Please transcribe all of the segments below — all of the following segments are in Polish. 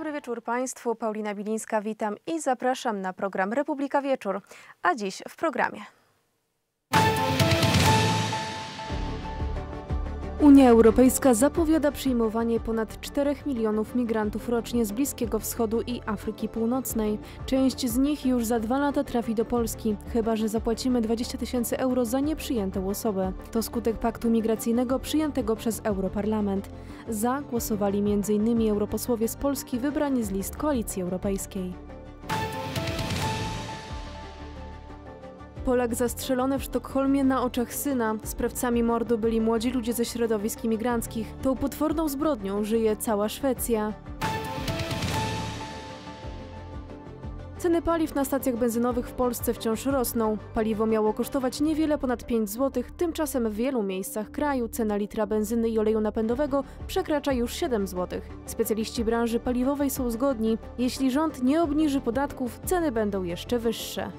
Dobry wieczór Państwu, Paulina Bilińska, witam i zapraszam na program Republika Wieczór. A dziś w programie. Unia Europejska zapowiada przyjmowanie ponad 4 milionów migrantów rocznie z Bliskiego Wschodu i Afryki Północnej. Część z nich już za 2 lata trafi do Polski, chyba że zapłacimy 20 000 euro za nieprzyjętą osobę. To skutek paktu migracyjnego przyjętego przez Europarlament. Za głosowali m.in. europosłowie z Polski wybrani z list Koalicji Europejskiej. Polak zastrzelony w Sztokholmie na oczach syna. Sprawcami mordu byli młodzi ludzie ze środowisk imigranckich. Tą potworną zbrodnią żyje cała Szwecja. Ceny paliw na stacjach benzynowych w Polsce wciąż rosną. Paliwo miało kosztować niewiele ponad 5 zł, tymczasem w wielu miejscach kraju cena litra benzyny i oleju napędowego przekracza już 7 zł. Specjaliści branży paliwowej są zgodni. Jeśli rząd nie obniży podatków, ceny będą jeszcze wyższe.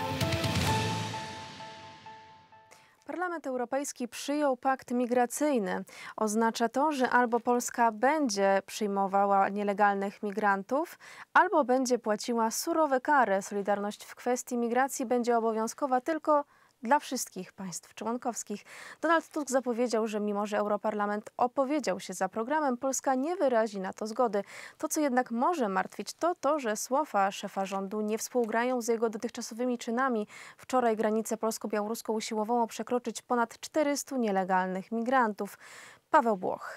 Parlament Europejski przyjął pakt migracyjny. Oznacza to, że albo Polska będzie przyjmowała nielegalnych migrantów, albo będzie płaciła surowe kary. Solidarność w kwestii migracji będzie obowiązkowa tylko dla wszystkich państw członkowskich. Donald Tusk zapowiedział, że mimo że Europarlament opowiedział się za programem, Polska nie wyrazi na to zgody. To, co jednak może martwić, to to, że słowa szefa rządu nie współgrają z jego dotychczasowymi czynami. Wczoraj granicę polsko-białoruską usiłowało przekroczyć ponad 400 nielegalnych migrantów. Paweł Błoch.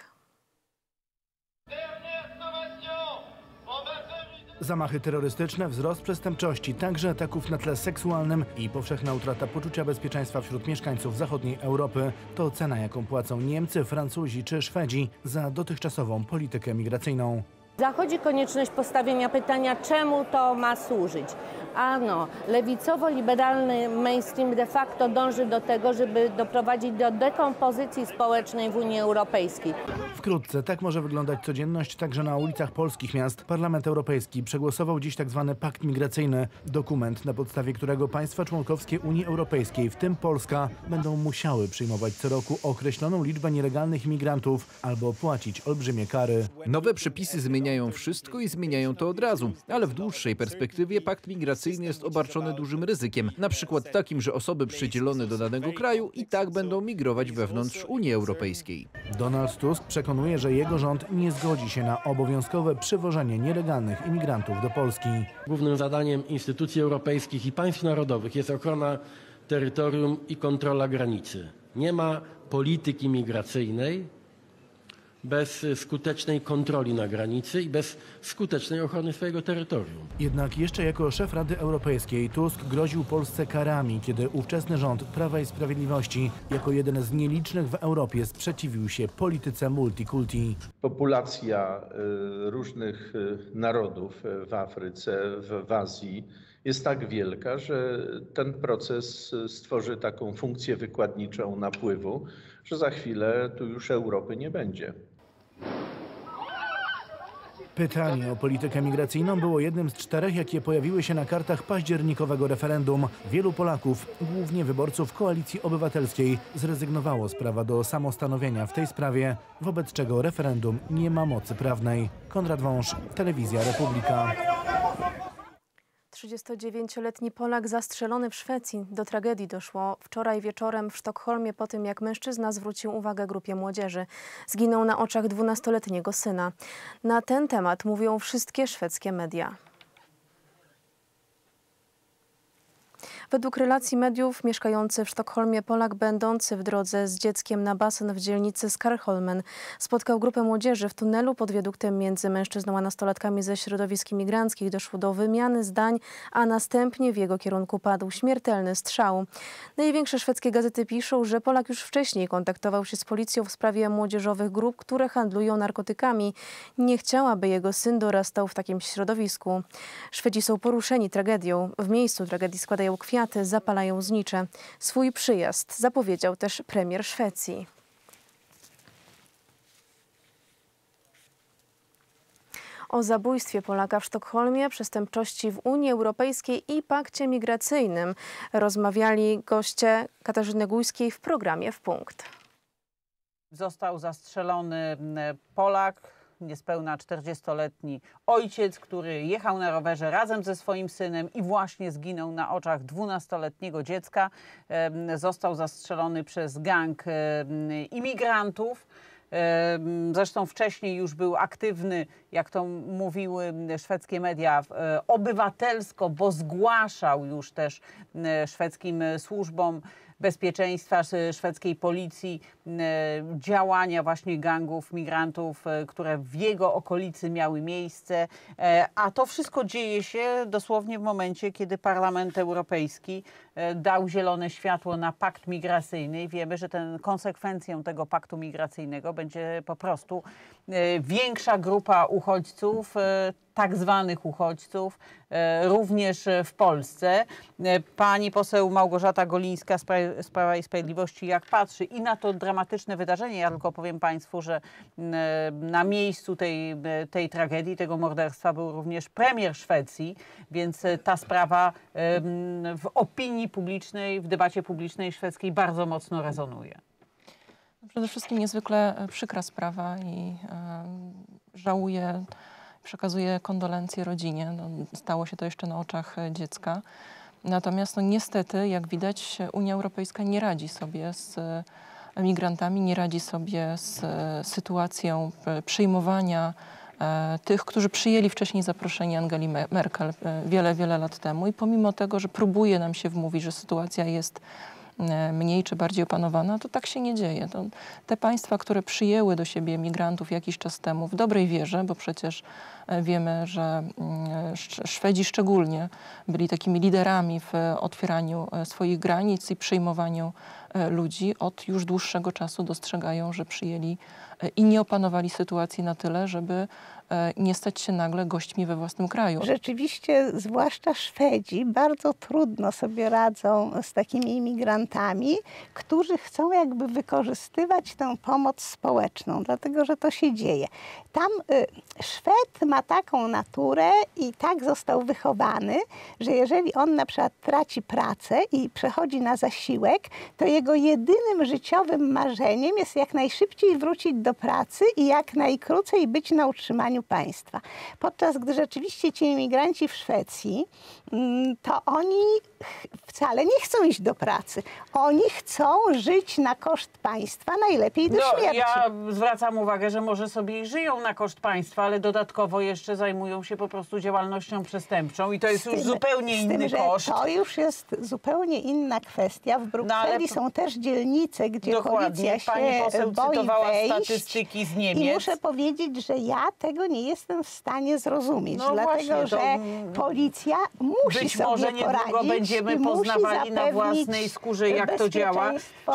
Zamachy terrorystyczne, wzrost przestępczości, także ataków na tle seksualnym i powszechna utrata poczucia bezpieczeństwa wśród mieszkańców zachodniej Europy to cena, jaką płacą Niemcy, Francuzi czy Szwedzi za dotychczasową politykę migracyjną. Zachodzi konieczność postawienia pytania, czemu to ma służyć. Ano, lewicowo-liberalny mainstream de facto dąży do tego, żeby doprowadzić do dekompozycji społecznej w Unii Europejskiej. Wkrótce tak może wyglądać codzienność także na ulicach polskich miast. Parlament Europejski przegłosował dziś tzw. pakt migracyjny, dokument, na podstawie którego państwa członkowskie Unii Europejskiej, w tym Polska, będą musiały przyjmować co roku określoną liczbę nielegalnych imigrantów albo płacić olbrzymie kary. Nowe przepisy zmieniają wszystko i zmieniają to od razu, ale w dłuższej perspektywie pakt migracyjny jest obarczony dużym ryzykiem, na przykład takim, że osoby przydzielone do danego kraju i tak będą migrować wewnątrz Unii Europejskiej. Donald Tusk przekonuje, że jego rząd nie zgodzi się na obowiązkowe przywożenie nielegalnych imigrantów do Polski. Głównym zadaniem instytucji europejskich i państw narodowych jest ochrona terytorium i kontrola granicy. Nie ma polityki migracyjnej bez skutecznej kontroli na granicy i bez skutecznej ochrony swojego terytorium. Jednak jeszcze jako szef Rady Europejskiej Tusk groził Polsce karami, kiedy ówczesny rząd Prawa i Sprawiedliwości jako jeden z nielicznych w Europie sprzeciwił się polityce multikulti. Populacja różnych narodów w Afryce, w Azji jest tak wielka, że ten proces stworzy taką funkcję wykładniczą napływu, że za chwilę tu już Europy nie będzie. Pytanie o politykę migracyjną było jednym z 4, jakie pojawiły się na kartach październikowego referendum. Wielu Polaków, głównie wyborców Koalicji Obywatelskiej, zrezygnowało z prawa do samostanowienia w tej sprawie, wobec czego referendum nie ma mocy prawnej. Konrad Wąż, Telewizja Republika. 39-letni Polak zastrzelony w Szwecji. Do tragedii doszło wczoraj wieczorem w Sztokholmie po tym, jak mężczyzna zwrócił uwagę grupie młodzieży. Zginął na oczach 12-letniego syna. Na ten temat mówią wszystkie szwedzkie media. Według relacji mediów mieszkający w Sztokholmie Polak będący w drodze z dzieckiem na basen w dzielnicy Skarholmen spotkał grupę młodzieży w tunelu pod wiaduktem między mężczyzną a nastolatkami ze środowisk imigranckich. Doszło do wymiany zdań, a następnie w jego kierunku padł śmiertelny strzał. Największe szwedzkie gazety piszą, że Polak już wcześniej kontaktował się z policją w sprawie młodzieżowych grup, które handlują narkotykami. Nie chciała, by jego syn dorastał w takim środowisku. Szwedzi są poruszeni tragedią. W miejscu tragedii składają kwiaty, zapalają znicze. Swój przyjazd zapowiedział też premier Szwecji. O zabójstwie Polaka w Sztokholmie, przestępczości w Unii Europejskiej i pakcie migracyjnym rozmawiali goście Katarzyny Gujskiej w programie W Punkt. Został zastrzelony Polak niespełna 40-letni ojciec, który jechał na rowerze razem ze swoim synem i właśnie zginął na oczach 12-letniego dziecka. Został zastrzelony przez gang imigrantów. Zresztą wcześniej już był aktywny, jak to mówiły szwedzkie media, obywatelsko, bo zgłaszał już też szwedzkim służbom bezpieczeństwa, szwedzkiej policji działania właśnie gangów migrantów, które w jego okolicy miały miejsce. A to wszystko dzieje się dosłownie w momencie, kiedy Parlament Europejski dał zielone światło na pakt migracyjny. Wiemy, że konsekwencją tego paktu migracyjnego będzie po prostu większa grupa uchodźców, tak zwanych uchodźców, również w Polsce. Pani poseł Małgorzata Golińska z Prawa i Sprawiedliwości, jak patrzy i na to dramatyczne wydarzenie, ja tylko powiem Państwu, że na miejscu tej tragedii, tego morderstwa był również premier Szwecji, więc ta sprawa w opinii publicznej, w debacie publicznej szwedzkiej bardzo mocno rezonuje. Przede wszystkim niezwykle przykra sprawa i żałuję, przekazuję kondolencje rodzinie. Stało się to jeszcze na oczach dziecka. Natomiast niestety, jak widać, Unia Europejska nie radzi sobie z migrantami, nie radzi sobie z sytuacją przyjmowania tych, którzy przyjęli wcześniej zaproszenie Angeli Merkel wiele lat temu. I pomimo tego, że próbuje nam się wmówić, że sytuacja jest mniej czy bardziej opanowana, to tak się nie dzieje. Te państwa, które przyjęły do siebie migrantów jakiś czas temu w dobrej wierze, bo przecież wiemy, że Szwedzi szczególnie byli takimi liderami w otwieraniu swoich granic i przyjmowaniu ludzi, od już dłuższego czasu dostrzegają, że przyjęli i nie opanowali sytuacji na tyle, żeby nie stać się nagle gośćmi we własnym kraju. Rzeczywiście, zwłaszcza Szwedzi, bardzo trudno sobie radzą z takimi imigrantami, którzy chcą jakby wykorzystywać tę pomoc społeczną, dlatego że to się dzieje. Tam Szwed ma taką naturę i tak został wychowany, że jeżeli on na przykład traci pracę i przechodzi na zasiłek, to jego jedynym życiowym marzeniem jest jak najszybciej wrócić do pracy i jak najkrócej być na utrzymaniu państwa. Podczas gdy rzeczywiście ci imigranci w Szwecji, to oni wcale nie chcą iść do pracy. Oni chcą żyć na koszt państwa, najlepiej do śmierci. Ja zwracam uwagę, że może sobie i żyją na koszt państwa, ale dodatkowo jeszcze zajmują się po prostu działalnością przestępczą i to jest już zupełnie inny koszt. To już jest zupełnie inna kwestia. W Brukseli są też dzielnice, gdzie policja się Pani poseł boi cytowała wejść. Statystyki z Niemiec. I muszę powiedzieć, że ja tego nie jestem w stanie zrozumieć, dlatego właśnie, że policja musi być sobie może niedługo poradzić będziemy i musi poznawali na własnej zapewnić skórze, jak to działa.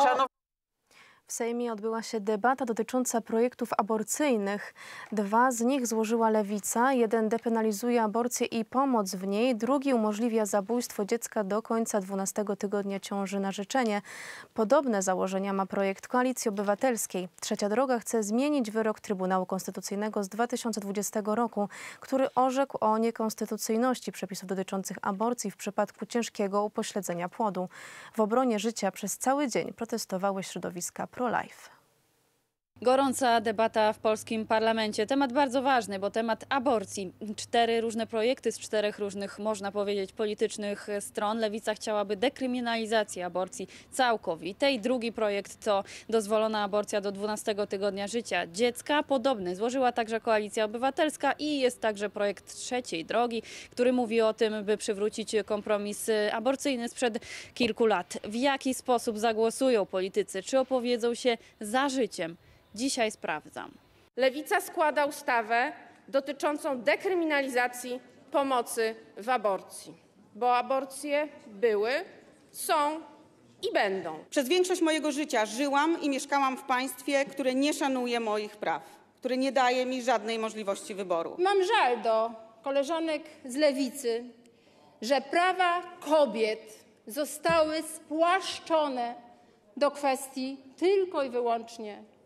W Sejmie odbyła się debata dotycząca projektów aborcyjnych. 2 z nich złożyła Lewica. Jeden depenalizuje aborcję i pomoc w niej. Drugi umożliwia zabójstwo dziecka do końca 12 tygodnia ciąży na życzenie. Podobne założenia ma projekt Koalicji Obywatelskiej. Trzecia Droga chce zmienić wyrok Trybunału Konstytucyjnego z 2020 roku, który orzekł o niekonstytucyjności przepisów dotyczących aborcji w przypadku ciężkiego upośledzenia płodu. W obronie życia przez cały dzień protestowały środowiska pro-life. Gorąca debata w polskim parlamencie. Temat bardzo ważny, bo temat aborcji. 4 różne projekty z 4 różnych, można powiedzieć, politycznych stron. Lewica chciałaby dekryminalizacji aborcji całkowitej. Drugi projekt to dozwolona aborcja do 12 tygodnia życia dziecka. Podobny złożyła także Koalicja Obywatelska i jest także projekt Trzeciej Drogi, który mówi o tym, by przywrócić kompromis aborcyjny sprzed kilku lat. W jaki sposób zagłosują politycy? Czy opowiedzą się za życiem? Dzisiaj sprawdzam. Lewica składa ustawę dotyczącą dekryminalizacji pomocy w aborcji, bo aborcje były, są i będą. Przez większość mojego życia żyłam i mieszkałam w państwie, które nie szanuje moich praw, które nie daje mi żadnej możliwości wyboru. Mam żal do koleżanek z Lewicy, że prawa kobiet zostały spłaszczone do kwestii tylko i wyłącznie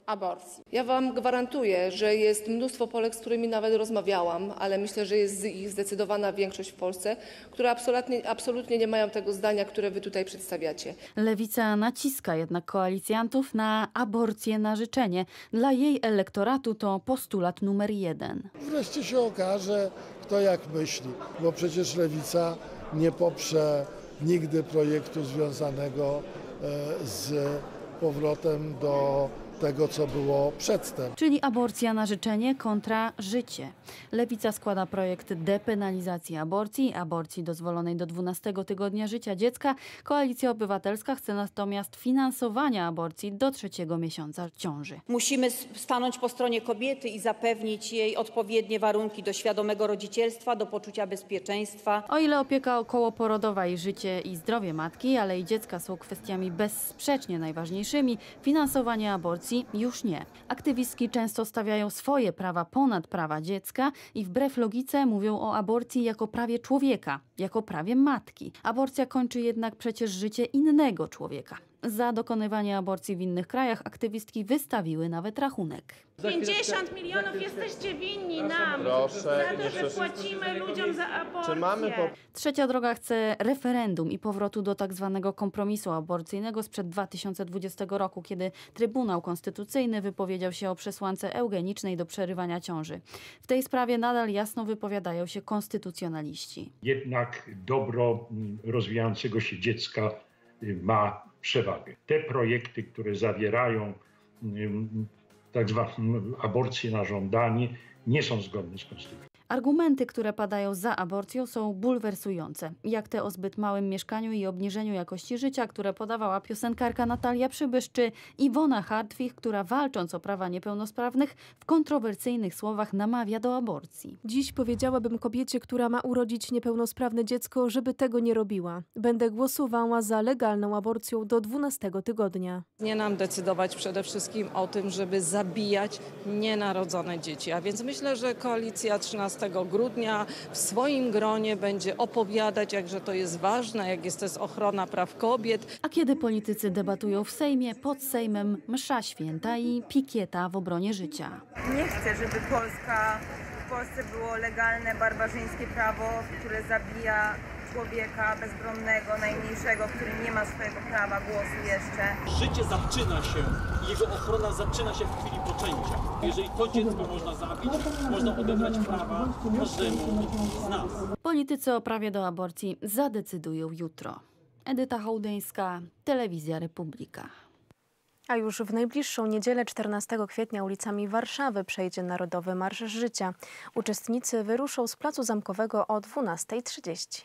aborcji. Ja wam gwarantuję, że jest mnóstwo Polek, z którymi nawet rozmawiałam, ale myślę, że jest ich zdecydowana większość w Polsce, które absolutnie nie mają tego zdania, które wy tutaj przedstawiacie. Lewica naciska jednak koalicjantów na aborcję na życzenie. Dla jej elektoratu to postulat numer 1. Wreszcie się okaże, kto jak myśli, bo przecież Lewica nie poprze nigdy projektu związanego z powrotem do tego, co było przedtem. Czyli aborcja na życzenie kontra życie. Lewica składa projekt depenalizacji aborcji dozwolonej do 12 tygodnia życia dziecka. Koalicja Obywatelska chce natomiast finansowania aborcji do 3. miesiąca ciąży. Musimy stanąć po stronie kobiety i zapewnić jej odpowiednie warunki do świadomego rodzicielstwa, do poczucia bezpieczeństwa. O ile opieka okołoporodowa i życie i zdrowie matki, ale i dziecka są kwestiami bezsprzecznie najważniejszymi, finansowanie aborcji już nie. Aktywistki często stawiają swoje prawa ponad prawa dziecka i wbrew logice mówią o aborcji jako prawie człowieka, jako prawie matki. Aborcja kończy jednak przecież życie innego człowieka. Za dokonywanie aborcji w innych krajach aktywistki wystawiły nawet rachunek. 50 milionów jesteście winni nam za to, że płacimy ludziom za aborcję. Trzecia droga chce referendum i powrotu do tak zwanego kompromisu aborcyjnego sprzed 2020 roku, kiedy Trybunał Konstytucyjny wypowiedział się o przesłance eugenicznej do przerywania ciąży. W tej sprawie nadal jasno wypowiadają się konstytucjonaliści. Jednak dobro rozwijającego się dziecka ma przewagę. Te projekty, które zawierają tak zwaną aborcję na żądanie, nie są zgodne z konstytucją. Argumenty, które padają za aborcją, są bulwersujące, jak te o zbyt małym mieszkaniu i obniżeniu jakości życia, które podawała piosenkarka Natalia Przybysz, czy Iwona Hartwich, która walcząc o prawa niepełnosprawnych w kontrowersyjnych słowach namawia do aborcji. Dziś powiedziałabym kobiecie, która ma urodzić niepełnosprawne dziecko, żeby tego nie robiła. Będę głosowała za legalną aborcją do 12 tygodnia. Nie nam decydować przede wszystkim o tym, żeby zabijać nienarodzone dzieci. A więc myślę, że koalicja 13 grudnia w swoim gronie będzie opowiadać, jakże to jest ważne, jak jest to ochrona praw kobiet. A kiedy politycy debatują w Sejmie, pod Sejmem msza święta i pikieta w obronie życia. Nie chcę, żeby w Polsce było legalne, barbarzyńskie prawo, które zabija człowieka bezbronnego, najmniejszego, który nie ma swojego prawa głosu jeszcze. Życie zaczyna się, jego ochrona zaczyna się w chwili poczęcia. Jeżeli to dziecko można zabić, można odebrać prawa każdemu z nas. Politycy o prawie do aborcji zadecydują jutro. Edyta Hołdyńska, Telewizja Republika. A już w najbliższą niedzielę 14 kwietnia ulicami Warszawy przejdzie Narodowy Marsz Życia. Uczestnicy wyruszą z Placu Zamkowego o 12:30.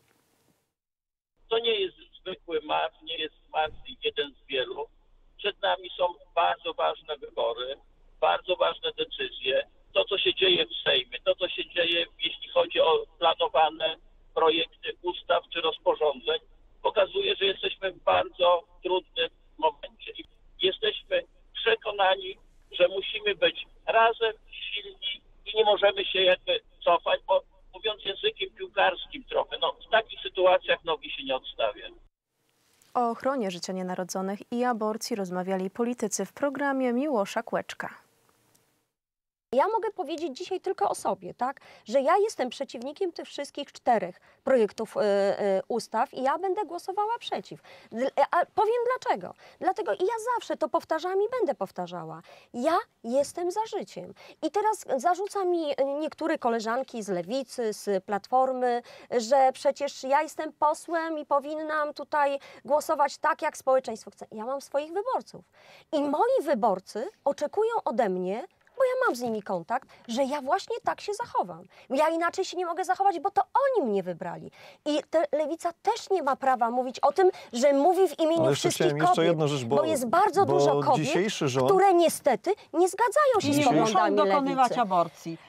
To nie jest zwykły marsz, nie jest marsz jeden z wielu. Przed nami są bardzo ważne wybory, bardzo ważne decyzje. To, co się dzieje w Sejmie, to, co się dzieje, jeśli chodzi o planowane projekty ustaw czy rozporządzeń, pokazuje, że jesteśmy w bardzo trudnym momencie. Jesteśmy przekonani, że musimy być razem, silni i nie możemy się jakby cofać, bo mówiąc językiem piłkarskim trochę, w takich sytuacjach nogi się nie odstawia. O ochronie życia nienarodzonych i aborcji rozmawiali politycy w programie Miłosza Kłeczka. Ja mogę powiedzieć dzisiaj tylko o sobie, tak? Że ja jestem przeciwnikiem tych wszystkich 4 projektów ustaw i ja będę głosowała przeciw. A powiem dlaczego. Dlatego i ja zawsze to powtarzam i będę powtarzała. Ja jestem za życiem. I teraz zarzuca mi niektóre koleżanki z Lewicy, z Platformy, że przecież ja jestem posłem i powinnam tutaj głosować tak, jak społeczeństwo chce. Ja mam swoich wyborców. I moi wyborcy oczekują ode mnie, bo ja mam z nimi kontakt, że ja właśnie tak się zachowam. Ja inaczej się nie mogę zachować, bo to oni mnie wybrali. I Lewica też nie ma prawa mówić o tym, że mówi w imieniu wszystkich kobiet, bo jest bardzo dużo kobiet, które niestety nie zgadzają się z poglądami dokonywać Lewicy. aborcji.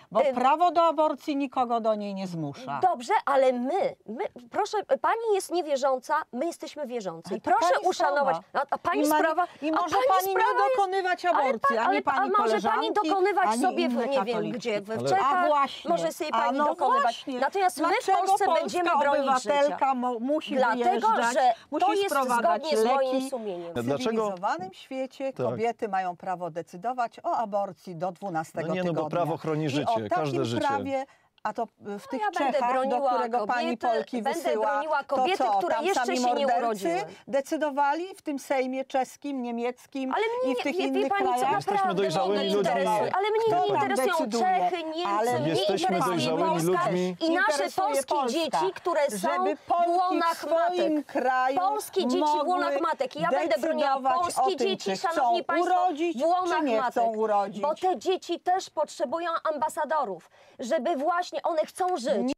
Bo prawo do aborcji nikogo do niej nie zmusza. Dobrze, ale my, proszę, pani jest niewierząca, my jesteśmy wierzący. I proszę uszanować. A pani sprawa. I może pani nie dokonywać aborcji, ani pani może pani dokonywać sobie, nie wiem gdzie, w Czechach, może sobie pani dokonywać. Właśnie. Natomiast my w Polsce będziemy bronić życia. Musi dlatego, że musi to jest zgodnie z moim sumieniem. W cywilizowanym świecie kobiety mają prawo decydować o aborcji do 12 tygodnia. No bo prawo chroni życie, każde życie. Prawie, a to w tych Czechach, do którego pani Polki wysyła, kobiety, to co, które tam jeszcze sami się nie mordercy urodziły. Decydowali w tym Sejmie czeskim, niemieckim i w tych innych pani, krajach. Jesteśmy dojrzałymi ludźmi. Ale mnie nie interesują Czechy, Niemcy, mnie jesteśmy dojrzałymi ludźmi. I nasze polskie dzieci, które są w łonach matek. Polskie dzieci w łonach matek. I ja będę broniła polskie dzieci, szanowni państwo, w łonach matek. Bo te dzieci też potrzebują ambasadorów, żeby właśnie one chcą żyć.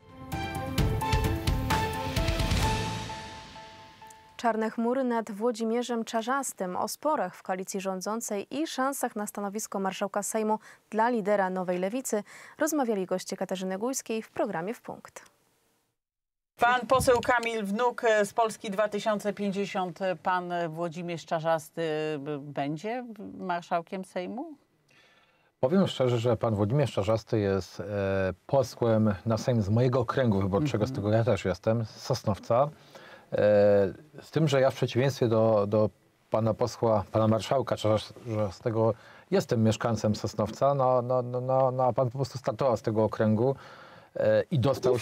Czarne chmury nad Włodzimierzem Czarzastym, o sporach w koalicji rządzącej i szansach na stanowisko marszałka Sejmu dla lidera Nowej Lewicy rozmawiali goście Katarzyny Gujskiej w programie W Punkt. Pan poseł Kamil Wnuk z Polski 2050, pan Włodzimierz Czarzasty będzie marszałkiem Sejmu? Powiem szczerze, że pan Włodzimierz Czarzasty jest posłem na Sejm z mojego okręgu wyborczego, z którego ja też jestem, z Sosnowca. Z tym, że ja w przeciwieństwie do pana posła, pana marszałka Czarzastego jestem mieszkańcem Sosnowca, a pan po prostu startował z tego okręgu i dostał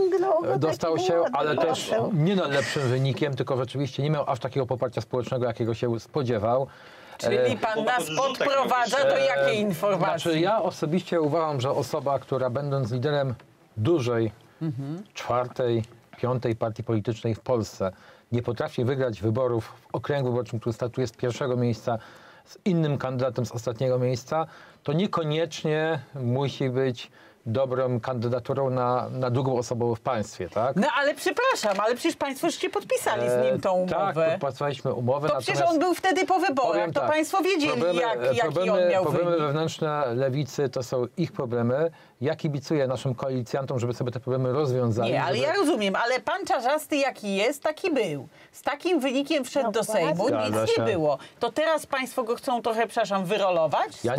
się, ale też nie najlepszym wynikiem, tylko rzeczywiście nie miał aż takiego poparcia społecznego, jakiego się spodziewał. Czyli pan nas podprowadza do jakiej informacji? Znaczy, ja osobiście uważam, że osoba, która będąc liderem dużej, czwartej, piątej partii politycznej w Polsce nie potrafi wygrać wyborów w okręgu wyborczym, który startuje z pierwszego miejsca z innym kandydatem z ostatniego miejsca, to niekoniecznie musi być dobrą kandydaturą na drugą osobą w państwie, tak? No ale przepraszam, ale przecież państwo żeście podpisali z nim tą umowę. Tak, podpisaliśmy umowę. To przecież on był wtedy po wyborach, to państwo wiedzieli, jaki on miał Problemy wynik. wewnętrzne Lewicy to są ich problemy. Ja kibicuję naszym koalicjantom, żeby sobie te problemy rozwiązali. Nie, ale ja rozumiem, ale pan Czarzasty jaki jest, taki był. Z takim wynikiem wszedł do Sejmu, nic nie było. To teraz państwo go chcą trochę, przepraszam, wyrolować z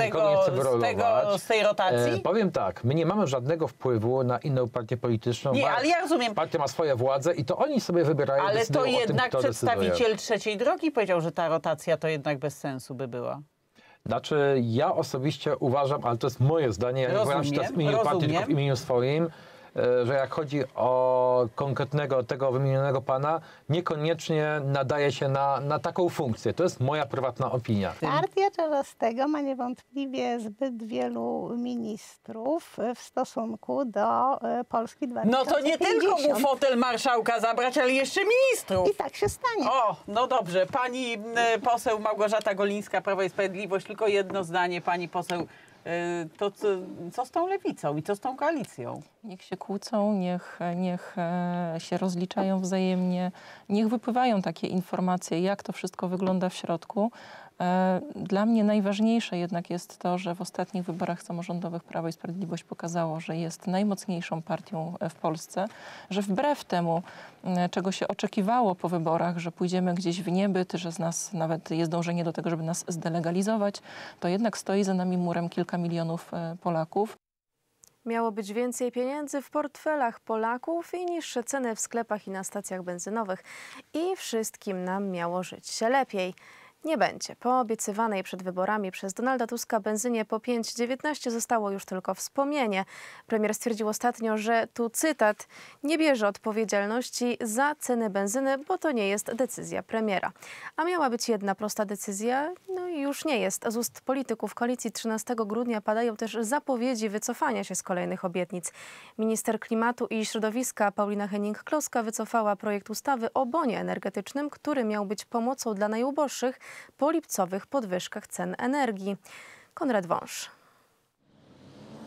tej rotacji? Powiem tak, my nie mamy żadnego wpływu na inną partię polityczną. Nie, ale ja rozumiem. Partia ma swoje władze i to oni sobie wybierają. Ale to jednak tym, przedstawiciel trzeciej drogi powiedział, że ta rotacja to jednak bez sensu by była. Znaczy, ja osobiście uważam, ale to jest moje zdanie, ja nie uważam się w imieniu partii, tylko w imieniu swoim, że jak chodzi o konkretnego tego wymienionego pana, niekoniecznie nadaje się na taką funkcję. To jest moja prywatna opinia. Partia Czarzastego ma niewątpliwie zbyt wielu ministrów w stosunku do Polski 2050. No to nie tylko mu fotel marszałka zabrać, ale jeszcze ministrów. I tak się stanie. O, no dobrze. Pani poseł Małgorzata Golińska, Prawo i Sprawiedliwość, tylko jedno zdanie, pani poseł. To co z tą lewicą i co z tą koalicją? Niech się kłócą, niech się rozliczają wzajemnie, niech wypływają takie informacje, jak to wszystko wygląda w środku. Dla mnie najważniejsze jednak jest to, że w ostatnich wyborach samorządowych Prawo i Sprawiedliwość pokazało, że jest najmocniejszą partią w Polsce, że wbrew temu, czego się oczekiwało po wyborach, że pójdziemy gdzieś w niebyt, że z nas nawet jest dążenie do tego, żeby nas zdelegalizować, to jednak stoi za nami murem kilka milionów Polaków. Miało być więcej pieniędzy w portfelach Polaków i niższe ceny w sklepach i na stacjach benzynowych. I wszystkim nam miało żyć się lepiej. Nie będzie. Po obiecywanej przed wyborami przez Donalda Tuska benzynie po 5,19 zostało już tylko wspomnienie. Premier stwierdził ostatnio, że tu cytat, nie bierze odpowiedzialności za ceny benzyny, bo to nie jest decyzja premiera. A miała być jedna prosta decyzja, no i już nie jest. Z ust polityków koalicji 13 grudnia padają też zapowiedzi wycofania się z kolejnych obietnic. Minister klimatu i środowiska Paulina Hennig-Kloska wycofała projekt ustawy o bonie energetycznym, który miał być pomocą dla najuboższych po lipcowych podwyżkach cen energii. Konrad Wąż.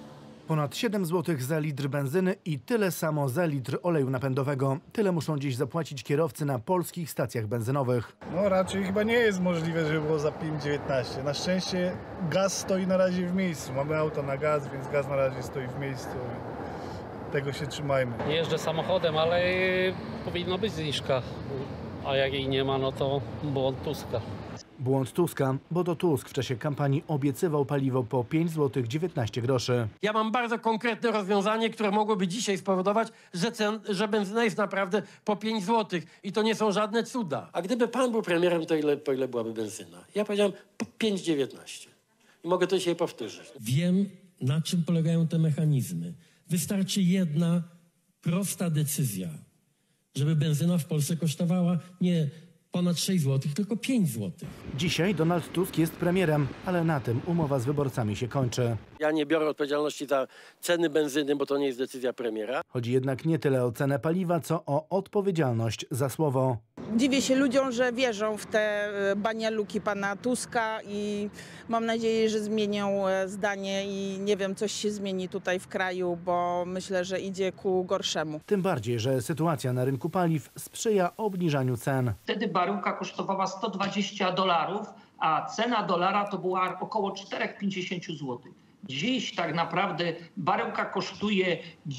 Ponad 7 zł za litr benzyny i tyle samo za litr oleju napędowego. Tyle muszą dziś zapłacić kierowcy na polskich stacjach benzynowych. No raczej chyba nie jest możliwe, żeby było za 5,19. Na szczęście gaz stoi na razie w miejscu. Mamy auto na gaz, więc gaz na razie stoi w miejscu. Tego się trzymajmy. Nie jeżdżę samochodem, ale powinna być zniżka. A jak jej nie ma, no to błąd Tuska. Błąd Tuska, bo to Tusk w czasie kampanii obiecywał paliwo po 5 zł 19 groszy. Ja mam bardzo konkretne rozwiązanie, które mogłoby dzisiaj spowodować, że benzyna jest naprawdę po 5 zł. I to nie są żadne cuda. A gdyby pan był premierem, to ile byłaby benzyna? Ja powiedziałem po 5,19. I mogę to dzisiaj powtórzyć. Wiem, na czym polegają te mechanizmy. Wystarczy jedna prosta decyzja, żeby benzyna w Polsce kosztowała nie ponad 6 zł, tylko 5 zł. Dzisiaj Donald Tusk jest premierem, ale na tym umowa z wyborcami się kończy. Ja nie biorę odpowiedzialności za ceny benzyny, bo to nie jest decyzja premiera. Chodzi jednak nie tyle o cenę paliwa, co o odpowiedzialność za słowo. Dziwię się ludziom, że wierzą w te banialuki pana Tuska i mam nadzieję, że zmienią zdanie i nie wiem, coś się zmieni tutaj w kraju, bo myślę, że idzie ku gorszemu. Tym bardziej, że sytuacja na rynku paliw sprzyja obniżaniu cen. Wtedy baryłka kosztowała $120, a cena dolara to była około 4,50 zł. Dziś tak naprawdę baryłka kosztuje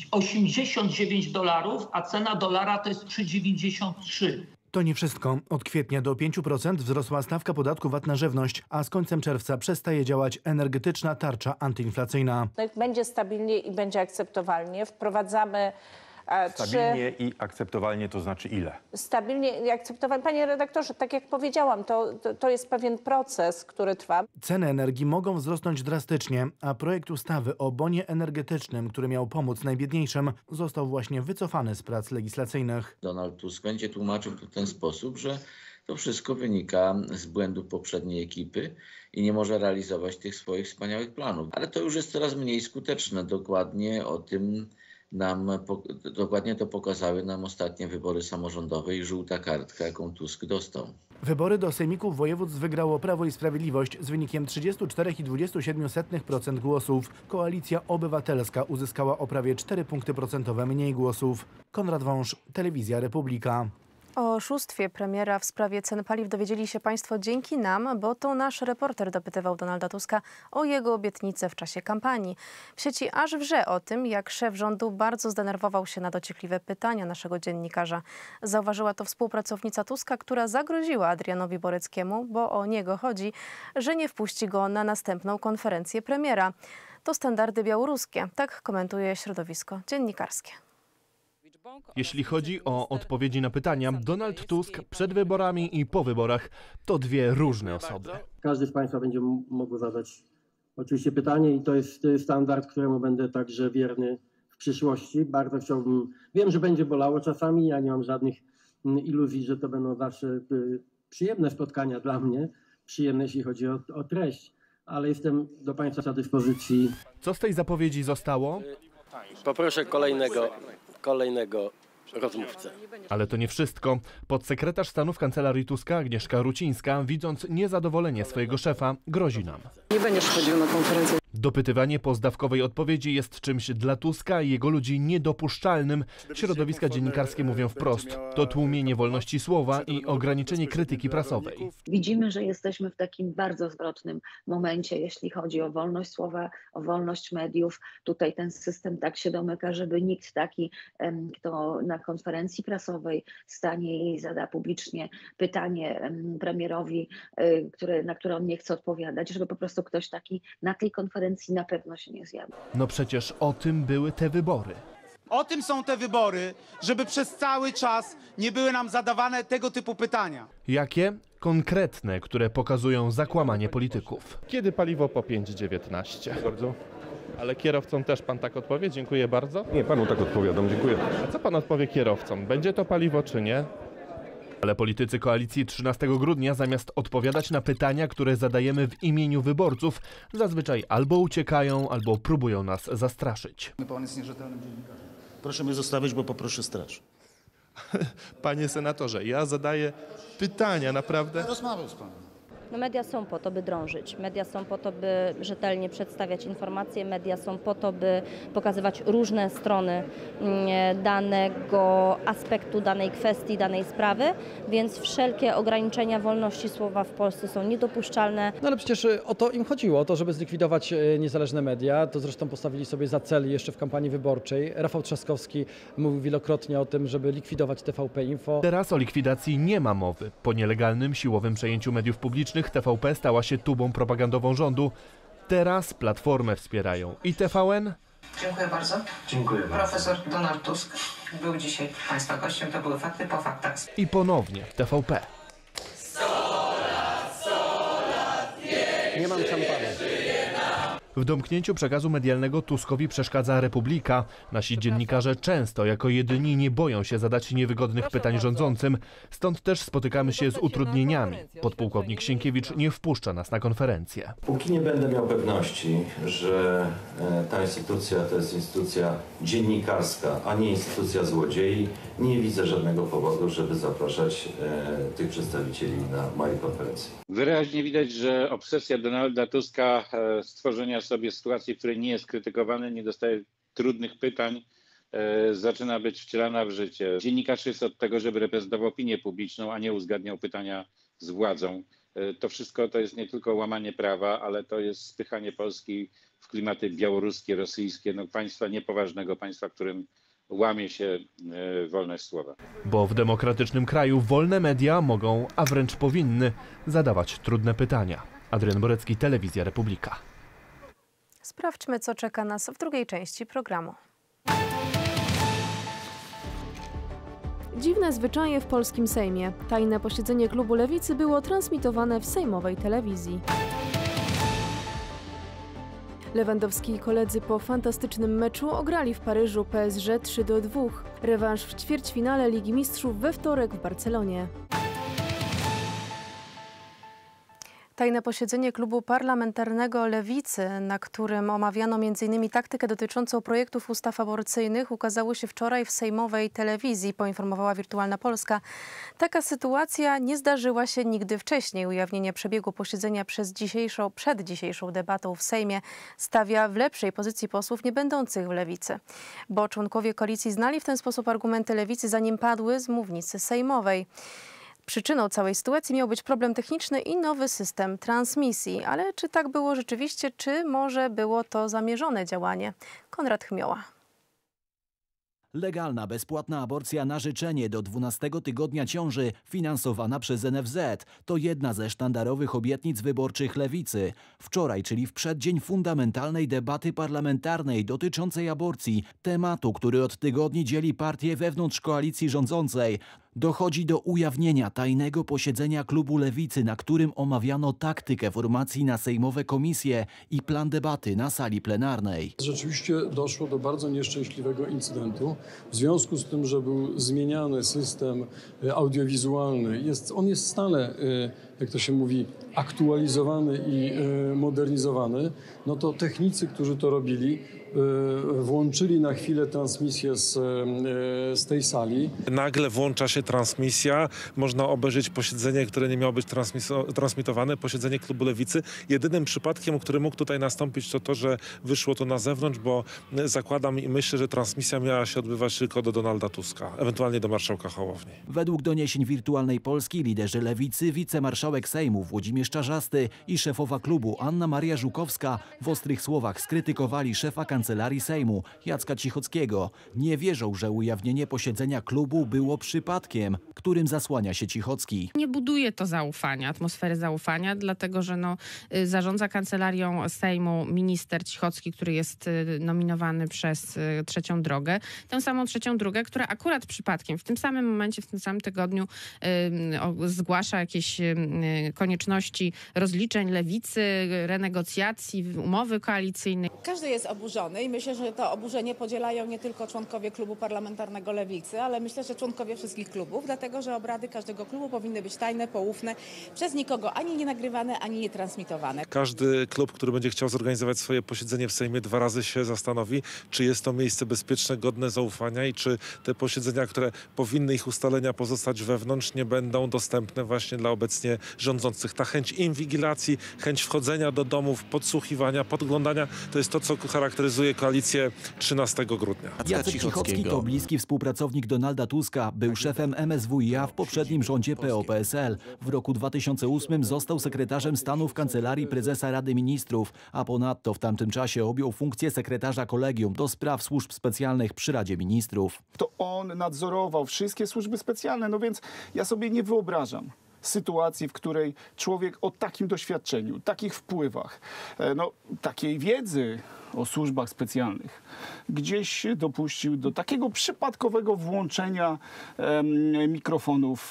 $89, a cena dolara to jest 3,93. To nie wszystko. Od kwietnia do 5% wzrosła stawka podatku VAT na żywność, a z końcem czerwca przestaje działać energetyczna tarcza antyinflacyjna. Będzie stabilnie i będzie akceptowalnie. Wprowadzamy Stabilnie i akceptowalnie to znaczy ile? Stabilnie i akceptowalnie. Panie redaktorze, tak jak powiedziałam, to jest pewien proces, który trwa. Ceny energii mogą wzrosnąć drastycznie, a projekt ustawy o bonie energetycznym, który miał pomóc najbiedniejszym, został właśnie wycofany z prac legislacyjnych. Donald Tusk będzie tłumaczył to w ten sposób, że to wszystko wynika z błędów poprzedniej ekipy i nie może realizować tych swoich wspaniałych planów. Ale to już jest coraz mniej skuteczne. Dokładnie to pokazały nam ostatnie wybory samorządowe i żółta kartka, jaką Tusk dostał. Wybory do sejmików województw wygrało Prawo i Sprawiedliwość z wynikiem 34,27% głosów. Koalicja Obywatelska uzyskała o prawie 4 punkty procentowe mniej głosów. Konrad Wąż, Telewizja Republika. O oszustwie premiera w sprawie cen paliw dowiedzieli się Państwo dzięki nam, bo to nasz reporter dopytywał Donalda Tuska o jego obietnice w czasie kampanii. W sieci aż wrze o tym, jak szef rządu bardzo zdenerwował się na dociekliwe pytania naszego dziennikarza. Zauważyła to współpracownica Tuska, która zagroziła Adrianowi Boreckiemu, bo o niego chodzi, że nie wpuści go na następną konferencję premiera. To standardy białoruskie, tak komentuje środowisko dziennikarskie. Jeśli chodzi o odpowiedzi na pytania, Donald Tusk przed wyborami i po wyborach to dwie różne osoby. Każdy z Państwa będzie mógł zadać oczywiście pytanie i to jest standard, któremu będę także wierny w przyszłości. Bardzo chciałbym, wiem, że będzie bolało czasami, ja nie mam żadnych iluzji, że to będą zawsze przyjemne spotkania dla mnie, przyjemne jeśli chodzi o treść, ale jestem do Państwa dyspozycji. Co z tej zapowiedzi zostało? Poproszę kolejnego rozmówcę. Ale to nie wszystko. Podsekretarz stanu w kancelarii Tuska Agnieszka Rucińska, widząc niezadowolenie swojego szefa, grozi nam. Nie będziesz chodził na konferencję. Dopytywanie po zdawkowej odpowiedzi jest czymś dla Tuska i jego ludzi niedopuszczalnym. Środowiska dziennikarskie mówią wprost. To tłumienie wolności słowa i ograniczenie krytyki prasowej. Widzimy, że jesteśmy w takim bardzo zwrotnym momencie, jeśli chodzi o wolność słowa, o wolność mediów. Tutaj ten system tak się domyka, żeby nikt taki, kto na konferencji prasowej stanie i zada publicznie pytanie premierowi, na które on nie chce odpowiadać, żeby po prostu ktoś taki na tej konferencji na pewno się nie zjawił. No przecież o tym były te wybory. O tym są te wybory, żeby przez cały czas nie były nam zadawane tego typu pytania. Jakie? Konkretne, które pokazują zakłamanie polityków. Kiedy paliwo po 5,19? Bardzo. Ale kierowcom też pan tak odpowie? Dziękuję bardzo. Nie, panu tak odpowiadam, dziękuję. A co pan odpowie kierowcom? Będzie to paliwo czy nie? Ale politycy koalicji 13 grudnia zamiast odpowiadać na pytania, które zadajemy w imieniu wyborców, zazwyczaj albo uciekają, albo próbują nas zastraszyć. Pan jest nierzetelnym dziennikarzem. Proszę mnie zostawić, bo poproszę straż. Panie senatorze, ja zadaję pytania, naprawdę? Rozmawiam z panem. No media są po to, by drążyć. Media są po to, by rzetelnie przedstawiać informacje. Media są po to, by pokazywać różne strony danego aspektu, danej kwestii, danej sprawy, więc wszelkie ograniczenia wolności słowa w Polsce są niedopuszczalne. No ale przecież o to im chodziło, o to, żeby zlikwidować niezależne media. To zresztą postawili sobie za cel jeszcze w kampanii wyborczej. Rafał Trzaskowski mówił wielokrotnie o tym, żeby likwidować TVP Info. Teraz o likwidacji nie ma mowy. Po nielegalnym, siłowym przejęciu mediów publicznych TVP stała się tubą propagandową rządu. Teraz Platformę wspierają i TVN. Dziękuję bardzo. Dziękuję bardzo. Profesor Donald Tusk był dzisiaj Państwa gościem. To były fakty po faktach. I ponownie TVP. Nie mam szampana. W domknięciu przekazu medialnego Tuskowi przeszkadza Republika. Nasi dziennikarze często jako jedyni nie boją się zadać niewygodnych pytań rządzącym. Stąd też spotykamy się z utrudnieniami. Podpułkownik Sienkiewicz nie wpuszcza nas na konferencję. Póki nie będę miał pewności, że ta instytucja to jest instytucja dziennikarska, a nie instytucja złodziei, nie widzę żadnego powodu, żeby zapraszać tych przedstawicieli na mojej konferencji. Wyraźnie widać, że obsesja Donalda Tuska stworzenia sobie sytuacji, w której nie jest krytykowany, nie dostaje trudnych pytań, zaczyna być wcielana w życie. Dziennikarz jest od tego, żeby reprezentował opinię publiczną, a nie uzgadniał pytania z władzą. To wszystko to jest nie tylko łamanie prawa, ale to jest spychanie Polski w klimaty białoruskie, rosyjskie, państwa niepoważnego, państwa, w którym łamie się wolność słowa. Bo w demokratycznym kraju wolne media mogą, a wręcz powinny, zadawać trudne pytania. Adrian Borecki, Telewizja Republika. Sprawdźmy, co czeka nas w drugiej części programu. Dziwne zwyczaje w polskim Sejmie. Tajne posiedzenie klubu Lewicy było transmitowane w sejmowej telewizji. Lewandowski i koledzy po fantastycznym meczu ograli w Paryżu PSG 3-2. Rewanż w ćwierćfinale Ligi Mistrzów we wtorek w Barcelonie. Tajne posiedzenie klubu parlamentarnego Lewicy, na którym omawiano m.in. taktykę dotyczącą projektów ustaw aborcyjnych, ukazało się wczoraj w sejmowej telewizji, poinformowała Wirtualna Polska. Taka sytuacja nie zdarzyła się nigdy wcześniej. Ujawnienie przebiegu posiedzenia przed dzisiejszą debatą w Sejmie stawia w lepszej pozycji posłów nie będących w Lewicy, bo członkowie koalicji znali w ten sposób argumenty Lewicy, zanim padły z mównicy sejmowej. Przyczyną całej sytuacji miał być problem techniczny i nowy system transmisji. Ale czy tak było rzeczywiście, czy może było to zamierzone działanie? Konrad Chmioła. Legalna, bezpłatna aborcja na życzenie do 12 tygodnia ciąży, finansowana przez NFZ. To jedna ze sztandarowych obietnic wyborczych Lewicy. Wczoraj, czyli w przeddzień fundamentalnej debaty parlamentarnej dotyczącej aborcji, tematu, który od tygodni dzieli partię wewnątrz koalicji rządzącej, dochodzi do ujawnienia tajnego posiedzenia klubu Lewicy, na którym omawiano taktykę formacji na sejmowe komisje i plan debaty na sali plenarnej. Rzeczywiście doszło do bardzo nieszczęśliwego incydentu. W związku z tym, że był zmieniany system audiowizualny, on jest stale, jak to się mówi, aktualizowany i modernizowany, no to technicy, którzy to robili, włączyli na chwilę transmisję z tej sali. Nagle włącza się transmisja, można obejrzeć posiedzenie, które nie miało być transmitowane, posiedzenie klubu Lewicy. Jedynym przypadkiem, który mógł tutaj nastąpić, to to, że wyszło to na zewnątrz, bo zakładam i myślę, że transmisja miała się odbywać tylko do Donalda Tuska, ewentualnie do marszałka Hołowni. Według doniesień Wirtualnej Polski liderzy Lewicy, wicemarszałek Sejmu Włodzimierz Czarzasty i szefowa klubu Anna Maria Żukowska w ostrych słowach skrytykowali szefa Kancelarii Sejmu Jacka Cichockiego. Nie wierzą, że ujawnienie posiedzenia klubu było przypadkiem, którym zasłania się Cichocki. Nie buduje to zaufania, atmosfery zaufania, dlatego że zarządza Kancelarią Sejmu minister Cichocki, który jest nominowany przez Trzecią Drogę. Tę samą Trzecią Drogę, która akurat przypadkiem w tym samym momencie, w tym samym tygodniu zgłasza jakieś konieczności rozliczeń Lewicy, renegocjacji, umowy koalicyjnej. Każdy jest oburzony i myślę, że to oburzenie podzielają nie tylko członkowie klubu parlamentarnego Lewicy, ale myślę, że członkowie wszystkich klubów, dlatego że obrady każdego klubu powinny być tajne, poufne, przez nikogo ani nie nagrywane, ani nie transmitowane. Każdy klub, który będzie chciał zorganizować swoje posiedzenie w Sejmie, 2 razy się zastanowi, czy jest to miejsce bezpieczne, godne zaufania i czy te posiedzenia, które powinny ich ustalenia pozostać wewnątrz, nie będą dostępne właśnie dla obecnie rządzących. Ta chęć inwigilacji, chęć wchodzenia do domów, podsłuchiwania, podglądania, to jest to, co charakteryzuje koalicję 13 grudnia. Jacek Cichocki to bliski współpracownik Donalda Tuska. Był szefem MSWiA w poprzednim rządzie PO-PSL. W roku 2008 został sekretarzem stanu w Kancelarii Prezesa Rady Ministrów, a ponadto w tamtym czasie objął funkcję sekretarza kolegium do spraw służb specjalnych przy Radzie Ministrów. To on nadzorował wszystkie służby specjalne, no więc ja sobie nie wyobrażam sytuacji, w której człowiek o takim doświadczeniu, takich wpływach, takiej wiedzy o służbach specjalnych gdzieś dopuścił do takiego przypadkowego włączenia mikrofonów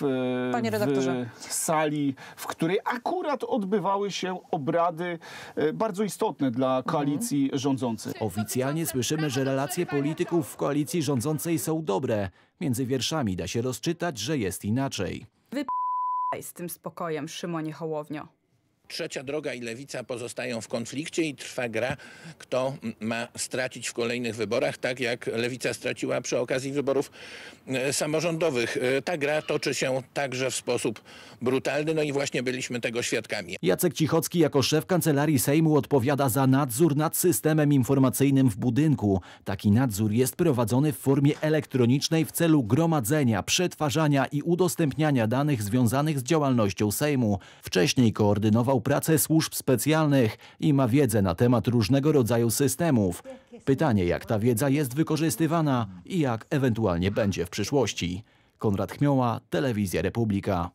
w sali, w której akurat odbywały się obrady bardzo istotne dla koalicji rządzącej. Oficjalnie słyszymy, że relacje polityków w koalicji rządzącej są dobre. Między wierszami da się rozczytać, że jest inaczej. Z tym spokojem, Szymonie Hołownio. Trzecia Droga i Lewica pozostają w konflikcie i trwa gra, kto ma stracić w kolejnych wyborach, tak jak Lewica straciła przy okazji wyborów samorządowych. Ta gra toczy się także w sposób brutalny, no i właśnie byliśmy tego świadkami. Jacek Cichocki jako szef Kancelarii Sejmu odpowiada za nadzór nad systemem informacyjnym w budynku. Taki nadzór jest prowadzony w formie elektronicznej w celu gromadzenia, przetwarzania i udostępniania danych związanych z działalnością Sejmu. Wcześniej koordynował pracę służb specjalnych i ma wiedzę na temat różnego rodzaju systemów. Pytanie, jak ta wiedza jest wykorzystywana i jak ewentualnie będzie w przyszłości. Konrad Chmioła, Telewizja Republika.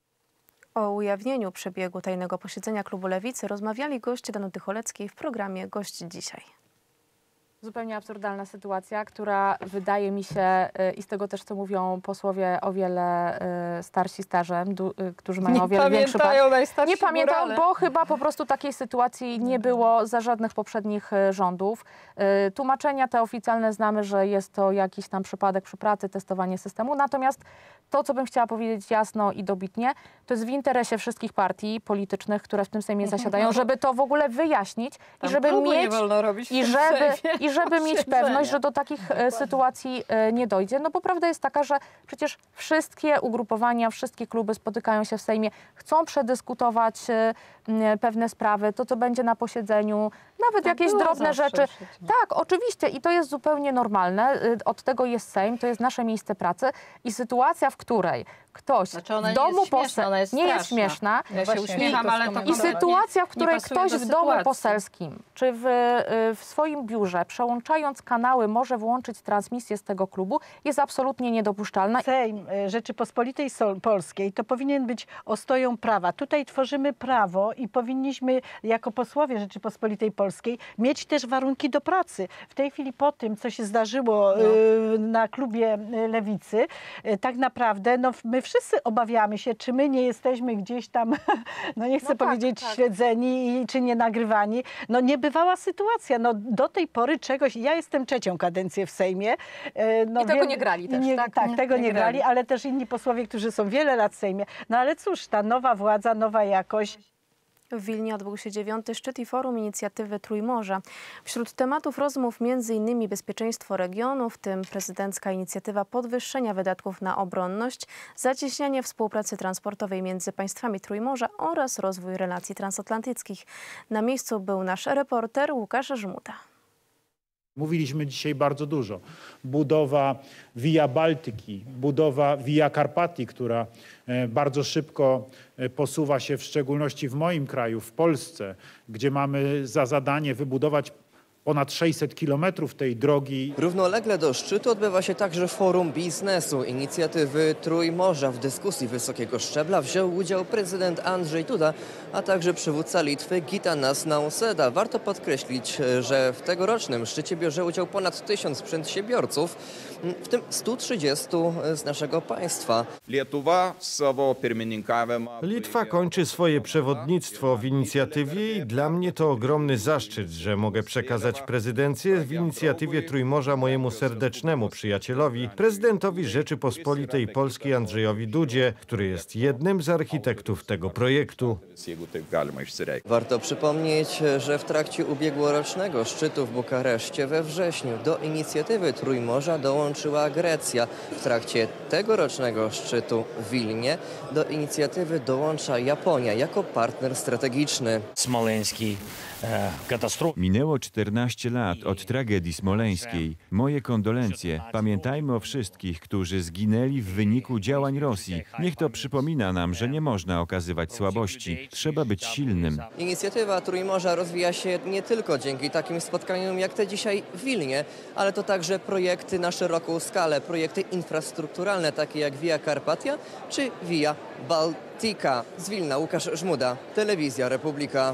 O ujawnieniu przebiegu tajnego posiedzenia klubu Lewicy rozmawiali goście Danuty Choleckiej w programie Gość Dzisiaj. Zupełnie absurdalna sytuacja, która wydaje mi się, i z tego też co mówią posłowie o wiele starsi stażem, którzy mają o wiele większy Nie pamiętają, bo chyba po prostu takiej sytuacji nie było za żadnych poprzednich rządów. Tłumaczenia te oficjalne znamy, że jest to jakiś tam przypadek przy pracy, testowanie systemu. Natomiast to, co bym chciała powiedzieć jasno i dobitnie, to jest w interesie wszystkich partii politycznych, które w tym Sejmie zasiadają, żeby to w ogóle wyjaśnić i żeby mieć pewność, że do takich sytuacji nie dojdzie. No bo prawda jest taka, że przecież wszystkie ugrupowania, wszystkie kluby spotykają się w Sejmie, chcą przedyskutować pewne sprawy, to co będzie na posiedzeniu, nawet jakieś drobne rzeczy. Tak, oczywiście i to jest zupełnie normalne. Od tego jest Sejm, to jest nasze miejsce pracy i sytuacja, w której ktoś w domu nie jest śmieszna. Ja się uśmiecham, ale to i sytuacja, w której ktoś w domu poselskim czy w swoim biurze, przełączając kanały, może włączyć transmisję z tego klubu, jest absolutnie niedopuszczalna. Sejm Rzeczypospolitej Polskiej to powinien być ostoją prawa. Tutaj tworzymy prawo i powinniśmy jako posłowie Rzeczypospolitej Polskiej mieć też warunki do pracy. W tej chwili po tym, co się zdarzyło na klubie Lewicy, tak naprawdę my wszyscy obawiamy się, czy my nie jesteśmy gdzieś tam, nie chcę powiedzieć śledzeni, czy nie nagrywani. Niebywała sytuacja. Do tej pory czegoś, ja jestem trzecią kadencję w Sejmie. I tego nie grali też, tak? Tak, tego nie grali, ale też inni posłowie, którzy są wiele lat w Sejmie. Ale cóż, ta nowa władza, nowa jakość. W Wilnie odbył się 9. szczyt i forum inicjatywy Trójmorza. Wśród tematów rozmów m.in. bezpieczeństwo regionu, w tym prezydencka inicjatywa podwyższenia wydatków na obronność, zacieśnianie współpracy transportowej między państwami Trójmorza oraz rozwój relacji transatlantyckich. Na miejscu był nasz reporter Łukasz Żmuda. Mówiliśmy dzisiaj bardzo dużo. Budowa Via Baltyki, budowa Via Carpatii, która bardzo szybko posuwa się, w szczególności w moim kraju, w Polsce, gdzie mamy za zadanie wybudować ponad 600 kilometrów tej drogi. Równolegle do szczytu odbywa się także forum biznesu inicjatywy Trójmorza. W dyskusji wysokiego szczebla wziął udział prezydent Andrzej Duda, a także przywódca Litwy Gitanas Nausėda. Warto podkreślić, że w tegorocznym szczycie bierze udział ponad 1000 przedsiębiorców, w tym 130 z naszego państwa. Litwa kończy swoje przewodnictwo w inicjatywie i dla mnie to ogromny zaszczyt, że mogę przekazać oddać prezydencję w inicjatywie Trójmorza mojemu serdecznemu przyjacielowi, prezydentowi Rzeczypospolitej Polskiej Andrzejowi Dudzie, który jest jednym z architektów tego projektu. Warto przypomnieć, że w trakcie ubiegłorocznego szczytu w Bukareszcie we wrześniu do inicjatywy Trójmorza dołączyła Grecja. W trakcie tegorocznego szczytu w Wilnie do inicjatywy dołącza Japonia jako partner strategiczny. Minęło 14 lat od tragedii smoleńskiej. Moje kondolencje. Pamiętajmy o wszystkich, którzy zginęli w wyniku działań Rosji. Niech to przypomina nam, że nie można okazywać słabości. Trzeba być silnym. Inicjatywa Trójmorza rozwija się nie tylko dzięki takim spotkaniom jak te dzisiaj w Wilnie, ale to także projekty na szeroką skalę, projekty infrastrukturalne takie jak Via Carpatia czy Via Baltica. Z Wilna Łukasz Żmuda, Telewizja Republika.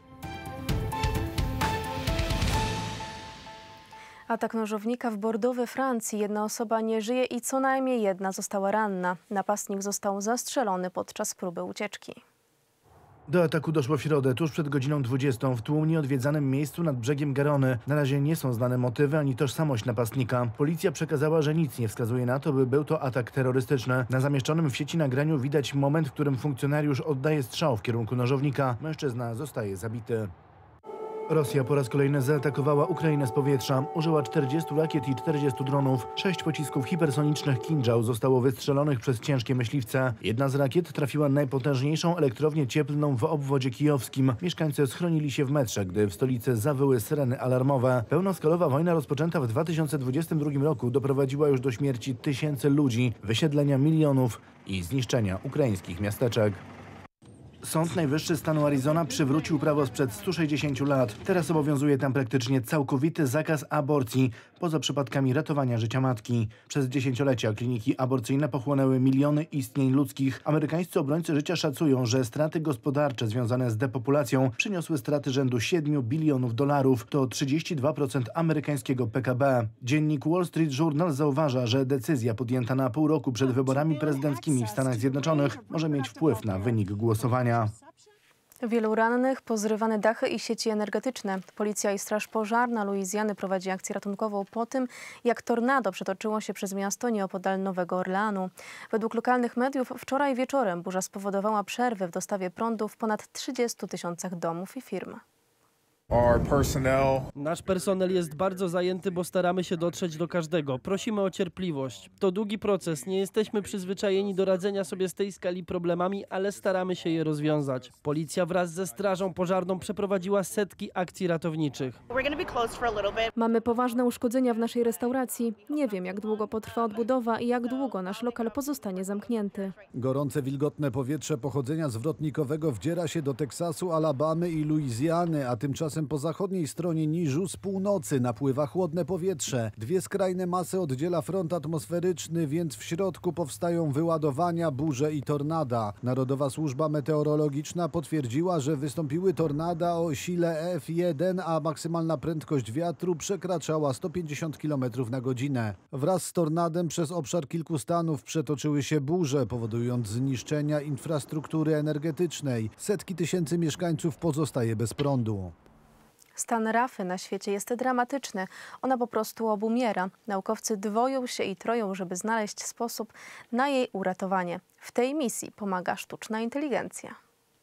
Atak nożownika w Bordeaux we Francji. Jedna osoba nie żyje i co najmniej jedna została ranna. Napastnik został zastrzelony podczas próby ucieczki. Do ataku doszło w środę, tuż przed godziną 20 w tłumnie odwiedzanym miejscu nad brzegiem Garony. Na razie nie są znane motywy ani tożsamość napastnika. Policja przekazała, że nic nie wskazuje na to, by był to atak terrorystyczny. Na zamieszczonym w sieci nagraniu widać moment, w którym funkcjonariusz oddaje strzał w kierunku nożownika. Mężczyzna zostaje zabity. Rosja po raz kolejny zaatakowała Ukrainę z powietrza. Użyła 40 rakiet i 40 dronów. 6 pocisków hipersonicznych Kinżał zostało wystrzelonych przez ciężkie myśliwce. Jedna z rakiet trafiła najpotężniejszą elektrownię cieplną w obwodzie kijowskim. Mieszkańcy schronili się w metrze, gdy w stolicy zawyły syreny alarmowe. Pełnoskalowa wojna rozpoczęta w 2022 roku doprowadziła już do śmierci tysięcy ludzi, wysiedlenia milionów i zniszczenia ukraińskich miasteczek. Sąd Najwyższy stanu Arizona przywrócił prawo sprzed 160 lat. Teraz obowiązuje tam praktycznie całkowity zakaz aborcji, poza przypadkami ratowania życia matki. Przez dziesięciolecia kliniki aborcyjne pochłonęły miliony istnień ludzkich. Amerykańscy obrońcy życia szacują, że straty gospodarcze związane z depopulacją przyniosły straty rzędu $7 bilionów. To 32% amerykańskiego PKB. Dziennik Wall Street Journal zauważa, że decyzja podjęta na pół roku przed wyborami prezydenckimi w Stanach Zjednoczonych może mieć wpływ na wynik głosowania. Wielu rannych, pozrywane dachy i sieci energetyczne. Policja i Straż Pożarna Luizjany prowadzi akcję ratunkową po tym, jak tornado przetoczyło się przez miasto nieopodal Nowego Orleanu. Według lokalnych mediów wczoraj wieczorem burza spowodowała przerwy w dostawie prądu w ponad 30 000 domów i firm. Nasz personel jest bardzo zajęty, bo staramy się dotrzeć do każdego. Prosimy o cierpliwość. To długi proces. Nie jesteśmy przyzwyczajeni do radzenia sobie z tej skali problemami, ale staramy się je rozwiązać. Policja wraz ze Strażą Pożarną przeprowadziła setki akcji ratowniczych. Mamy poważne uszkodzenia w naszej restauracji. Nie wiem, jak długo potrwa odbudowa i jak długo nasz lokal pozostanie zamknięty. Gorące, wilgotne powietrze pochodzenia zwrotnikowego wdziera się do Teksasu, Alabamy i Luizjany, a tymczasem po zachodniej stronie Niżu z północy napływa chłodne powietrze. Dwie skrajne masy oddziela front atmosferyczny, więc w środku powstają wyładowania, burze i tornada. Narodowa Służba Meteorologiczna potwierdziła, że wystąpiły tornada o sile F1, a maksymalna prędkość wiatru przekraczała 150 km na godzinę. Wraz z tornadem przez obszar kilku stanów przetoczyły się burze, powodując zniszczenia infrastruktury energetycznej. Setki tysięcy mieszkańców pozostaje bez prądu. Stan rafy na świecie jest dramatyczny. Ona po prostu obumiera. Naukowcy dwoją się i troją, żeby znaleźć sposób na jej uratowanie. W tej misji pomaga sztuczna inteligencja.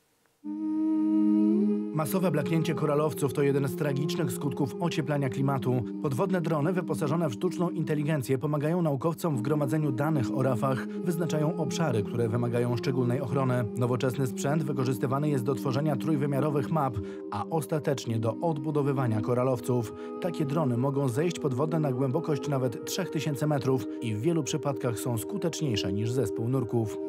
Masowe blaknięcie koralowców to jeden z tragicznych skutków ocieplania klimatu. Podwodne drony wyposażone w sztuczną inteligencję pomagają naukowcom w gromadzeniu danych o rafach, wyznaczają obszary, które wymagają szczególnej ochrony. Nowoczesny sprzęt wykorzystywany jest do tworzenia trójwymiarowych map, a ostatecznie do odbudowywania koralowców. Takie drony mogą zejść pod wodę na głębokość nawet 3000 metrów i w wielu przypadkach są skuteczniejsze niż zespół nurków.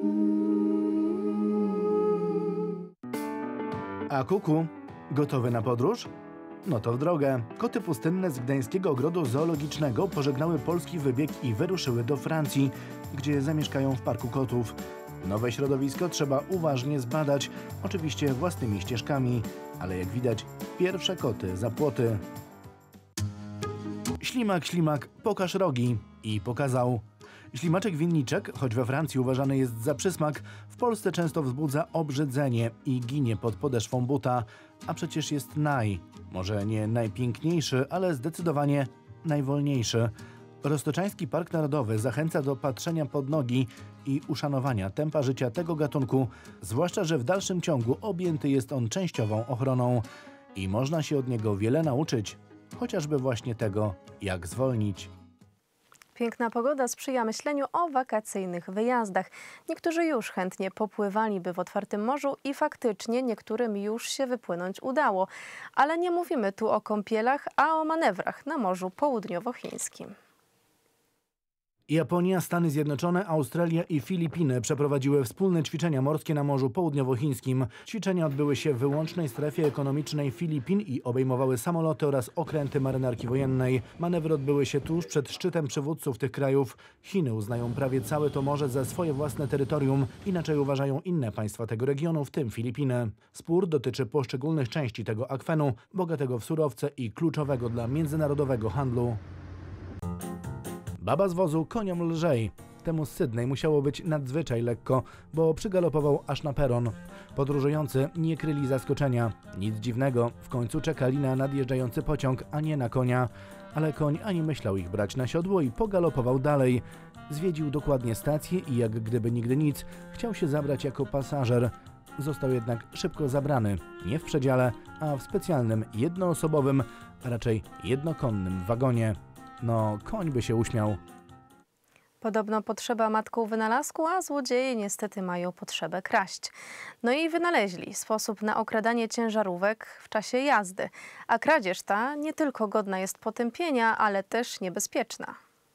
A kuku, gotowy na podróż? No to w drogę. Koty pustynne z Gdańskiego Ogrodu Zoologicznego pożegnały polski wybieg i wyruszyły do Francji, gdzie zamieszkają w Parku Kotów. Nowe środowisko trzeba uważnie zbadać, oczywiście własnymi ścieżkami, ale jak widać, pierwsze koty za płoty. Ślimak, ślimak, pokaż rogi. I pokazał. Ślimaczek winniczek, choć we Francji uważany jest za przysmak, w Polsce często wzbudza obrzydzenie i ginie pod podeszwą buta. A przecież jest może nie najpiękniejszy, ale zdecydowanie najwolniejszy. Roztoczański Park Narodowy zachęca do patrzenia pod nogi i uszanowania tempa życia tego gatunku, zwłaszcza że w dalszym ciągu objęty jest on częściową ochroną i można się od niego wiele nauczyć, chociażby właśnie tego, jak zwolnić. Piękna pogoda sprzyja myśleniu o wakacyjnych wyjazdach. Niektórzy już chętnie popływaliby w otwartym morzu i faktycznie niektórym już się wypłynąć udało. Ale nie mówimy tu o kąpielach, a o manewrach na Morzu Południowochińskim. Japonia, Stany Zjednoczone, Australia i Filipiny przeprowadziły wspólne ćwiczenia morskie na Morzu Południowochińskim. Ćwiczenia odbyły się w wyłącznej strefie ekonomicznej Filipin i obejmowały samoloty oraz okręty marynarki wojennej. Manewry odbyły się tuż przed szczytem przywódców tych krajów. Chiny uznają prawie całe to morze za swoje własne terytorium. Inaczej uważają inne państwa tego regionu, w tym Filipiny. Spór dotyczy poszczególnych części tego akwenu, bogatego w surowce i kluczowego dla międzynarodowego handlu. Baba z wozu koniom lżej. Temu z Sydney musiało być nadzwyczaj lekko, bo przygalopował aż na peron. Podróżujący nie kryli zaskoczenia. Nic dziwnego, w końcu czekali na nadjeżdżający pociąg, a nie na konia. Ale koń ani myślał ich brać na siodło i pogalopował dalej. Zwiedził dokładnie stację i jak gdyby nigdy nic, chciał się zabrać jako pasażer. Został jednak szybko zabrany, nie w przedziale, a w specjalnym, jednoosobowym, a raczej jednokonnym wagonie. No, koń by się uśmiał. Podobno potrzeba matką wynalazku, a złodzieje niestety mają potrzebę kraść. No i wynaleźli sposób na okradanie ciężarówek w czasie jazdy. A kradzież ta nie tylko godna jest potępienia, ale też niebezpieczna.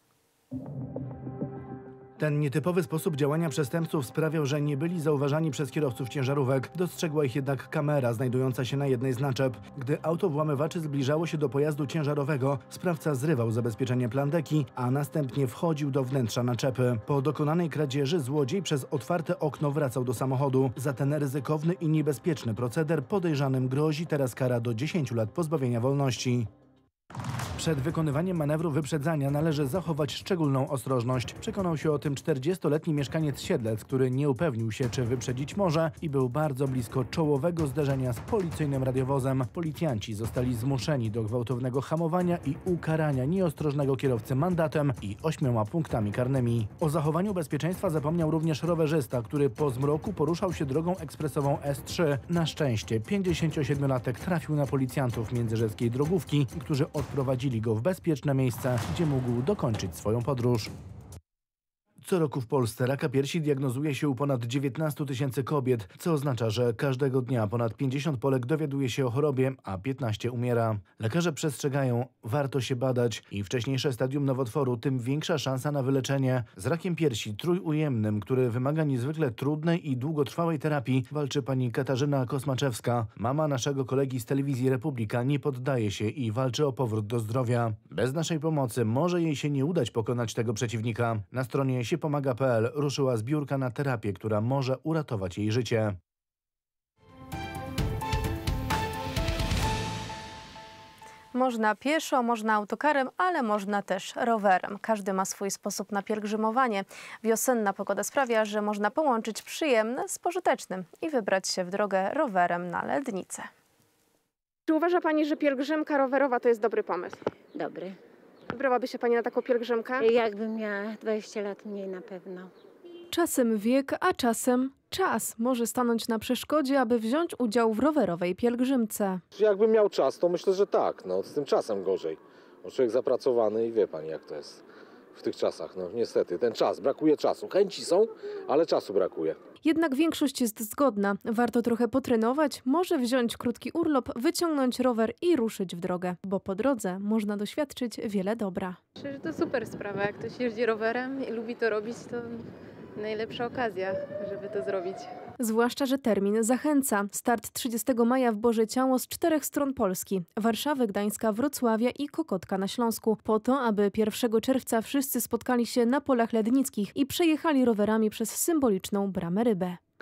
Ten nietypowy sposób działania przestępców sprawiał, że nie byli zauważani przez kierowców ciężarówek. Dostrzegła ich jednak kamera znajdująca się na jednej z naczep. Gdy auto włamywaczy zbliżało się do pojazdu ciężarowego, sprawca zrywał zabezpieczenie plandeki, a następnie wchodził do wnętrza naczepy. Po dokonanej kradzieży złodziej przez otwarte okno wracał do samochodu. Za ten ryzykowny i niebezpieczny proceder podejrzanym grozi teraz kara do 10 lat pozbawienia wolności. Przed wykonywaniem manewru wyprzedzania należy zachować szczególną ostrożność. Przekonał się o tym 40-letni mieszkaniec Siedlec, który nie upewnił się, czy wyprzedzić może i był bardzo blisko czołowego zderzenia z policyjnym radiowozem. Policjanci zostali zmuszeni do gwałtownego hamowania i ukarania nieostrożnego kierowcy mandatem i 8 punktami karnymi. O zachowaniu bezpieczeństwa zapomniał również rowerzysta, który po zmroku poruszał się drogą ekspresową S3. Na szczęście 57-latek trafił na policjantów międzyrzeckiej drogówki, którzy odprowadzili go w bezpieczne miejsce, gdzie mógł dokończyć swoją podróż. Co roku w Polsce raka piersi diagnozuje się u ponad 19 000 kobiet, co oznacza, że każdego dnia ponad 50 Polek dowiaduje się o chorobie, a 15 umiera. Lekarze przestrzegają, warto się badać. Im wcześniejsze stadium nowotworu, tym większa szansa na wyleczenie. Z rakiem piersi trójujemnym, który wymaga niezwykle trudnej i długotrwałej terapii, walczy pani Katarzyna Kosmaczewska. Mama naszego kolegi z telewizji Republika nie poddaje się i walczy o powrót do zdrowia. Bez naszej pomocy może jej się nie udać pokonać tego przeciwnika. Na stronie Pomaga.pl ruszyła zbiórka na terapię, która może uratować jej życie. Można pieszo, można autokarem, ale można też rowerem. Każdy ma swój sposób na pielgrzymowanie. Wiosenna pogoda sprawia, że można połączyć przyjemne z pożytecznym i wybrać się w drogę rowerem na Lednicę. Czy uważa Pani, że pielgrzymka rowerowa to jest dobry pomysł? Dobry. Wybrałaby się Pani na taką pielgrzymkę? Jakbym miała 20 lat mniej na pewno. Czasem wiek, a czasem czas może stanąć na przeszkodzie, aby wziąć udział w rowerowej pielgrzymce. Jakbym miał czas, to myślę, że tak. No, z tym czasem gorzej. Bo człowiek zapracowany i wie Pani, jak to jest w tych czasach. No niestety, ten czas, brakuje czasu. Chęci są, ale czasu brakuje. Jednak większość jest zgodna. Warto trochę potrenować, może wziąć krótki urlop, wyciągnąć rower i ruszyć w drogę, bo po drodze można doświadczyć wiele dobra. Myślę, że to super sprawa. Jak ktoś jeździ rowerem i lubi to robić, to najlepsza okazja, żeby to zrobić. Zwłaszcza, że termin zachęca. Start 30 maja w Boże Ciało z 4 stron Polski. Warszawy, Gdańska, Wrocławia i Kokotka na Śląsku. Po to, aby 1 czerwca wszyscy spotkali się na polach lednickich i przejechali rowerami przez symboliczną Bramę Rybę.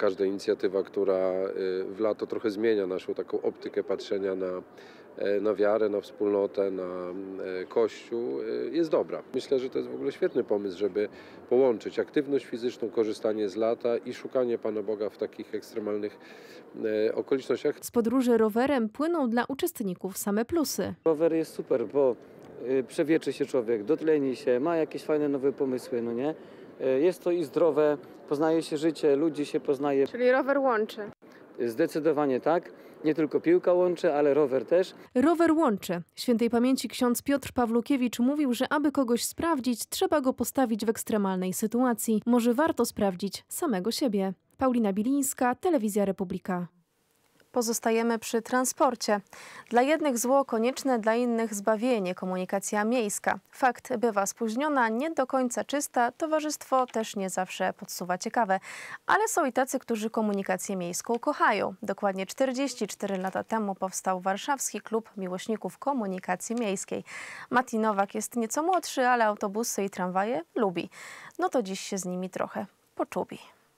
Każda inicjatywa, która w lato trochę zmienia naszą taką optykę patrzenia na wiarę, na wspólnotę, na Kościół, jest dobra. Myślę, że to jest w ogóle świetny pomysł, żeby połączyć aktywność fizyczną, korzystanie z lata i szukanie Pana Boga w takich ekstremalnych okolicznościach. Z podróży rowerem płyną dla uczestników same plusy. Rower jest super, bo przewieczy się człowiek, dotleni się, ma jakieś fajne nowe pomysły, no nie? Jest to i zdrowe, poznaje się życie, ludzi się poznaje. Czyli rower łączy. Zdecydowanie tak. Nie tylko piłka łączy, ale rower też. Rower łączy. Świętej pamięci ksiądz Piotr Pawlukiewicz mówił, że aby kogoś sprawdzić, trzeba go postawić w ekstremalnej sytuacji. Może warto sprawdzić samego siebie. Paulina Bilińska, Telewizja Republika. Pozostajemy przy transporcie. Dla jednych zło konieczne, dla innych zbawienie, komunikacja miejska. Fakt bywa spóźniona, nie do końca czysta, towarzystwo też nie zawsze podsuwa ciekawe. Ale są i tacy, którzy komunikację miejską kochają. Dokładnie 44 lata temu powstał Warszawski Klub Miłośników Komunikacji Miejskiej. Mati Nowak jest nieco młodszy, ale autobusy i tramwaje lubi. No to dziś się z nimi trochę poczubi.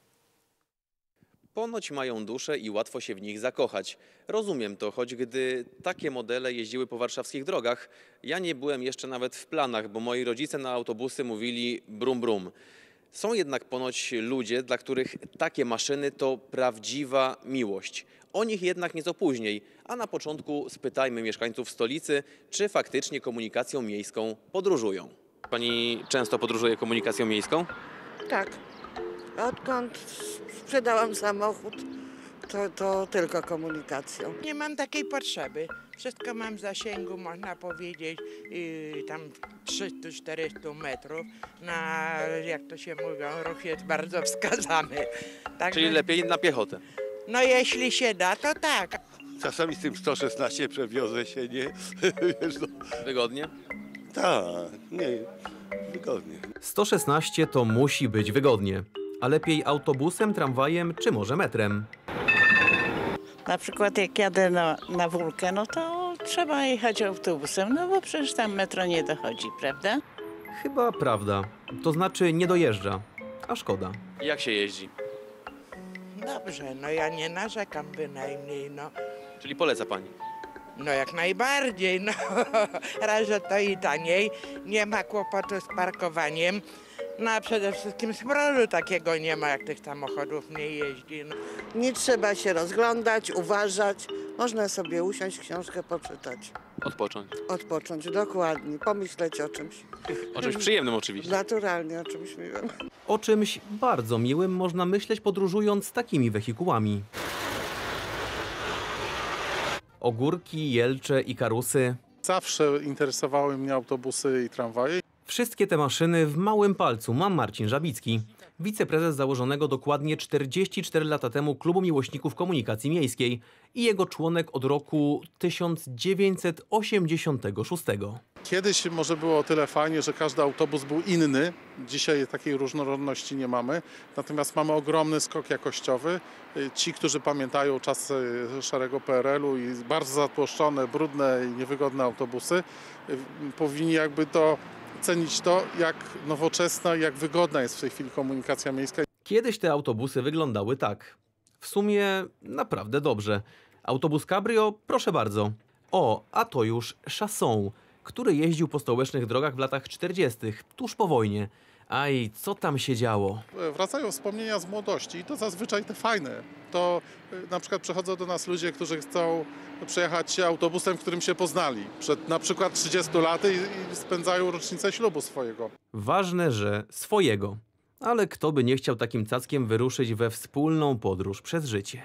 Ponoć mają duszę i łatwo się w nich zakochać. Rozumiem to, choć gdy takie modele jeździły po warszawskich drogach, ja nie byłem jeszcze nawet w planach, bo moi rodzice na autobusy mówili brum brum. Są jednak ponoć ludzie, dla których takie maszyny to prawdziwa miłość. O nich jednak nieco później, a na początku spytajmy mieszkańców stolicy, czy faktycznie komunikacją miejską podróżują. Pani często podróżuje komunikacją miejską? Tak. Odkąd sprzedałam samochód, to tylko komunikacją. Nie mam takiej potrzeby. Wszystko mam w zasięgu, można powiedzieć, tam 300-400 metrów. Jak to się mówią, ruch jest bardzo wskazany. Tak. Czyli lepiej na piechotę? No jeśli się da, to tak. Czasami z tym 116 przewiozę się, nie? Wiesz, no. Wygodnie? Tak, nie, wygodnie. 116 to musi być wygodnie. A lepiej autobusem, tramwajem czy może metrem? Na przykład jak jadę na Wólkę, no to trzeba jechać autobusem, no bo przecież tam metro nie dochodzi, prawda? Chyba prawda. To znaczy nie dojeżdża. A szkoda. Jak się jeździ? Dobrze, no ja nie narzekam bynajmniej, no. Czyli poleca pani? No jak najbardziej, no. Raz, że to i taniej, nie ma kłopotu z parkowaniem. No a przede wszystkim smrodu takiego nie ma, jak tych samochodów nie jeździ. No. Nie trzeba się rozglądać, uważać. Można sobie usiąść, książkę poczytać. Odpocząć. Odpocząć, dokładnie. Pomyśleć o czymś. O czymś przyjemnym oczywiście. Naturalnie, o czymś miłym. O czymś bardzo miłym można myśleć podróżując takimi wehikułami. Ogórki, jelcze i karusy. Zawsze interesowały mnie autobusy i tramwaje. Wszystkie te maszyny w małym palcu ma Marcin Żabicki, wiceprezes założonego dokładnie 44 lata temu Klubu Miłośników Komunikacji Miejskiej i jego członek od roku 1986. Kiedyś może było o tyle fajnie, że każdy autobus był inny. Dzisiaj takiej różnorodności nie mamy. Natomiast mamy ogromny skok jakościowy. Ci, którzy pamiętają czasy szarego PRL-u i bardzo zatłoszczone, brudne i niewygodne autobusy, powinni jakby cenić to, jak nowoczesna, jak wygodna jest w tej chwili komunikacja miejska. Kiedyś te autobusy wyglądały tak. W sumie naprawdę dobrze. Autobus Cabrio, proszę bardzo. O, a to już Chasson, który jeździł po stołecznych drogach w latach 40., tuż po wojnie. Aj, co tam się działo? Wracają wspomnienia z młodości i to zazwyczaj te fajne. To na przykład przychodzą do nas ludzie, którzy chcą przejechać autobusem, w którym się poznali przed na przykład 30 laty i spędzają rocznicę ślubu swojego. Ważne, że swojego. Ale kto by nie chciał takim cackiem wyruszyć we wspólną podróż przez życie?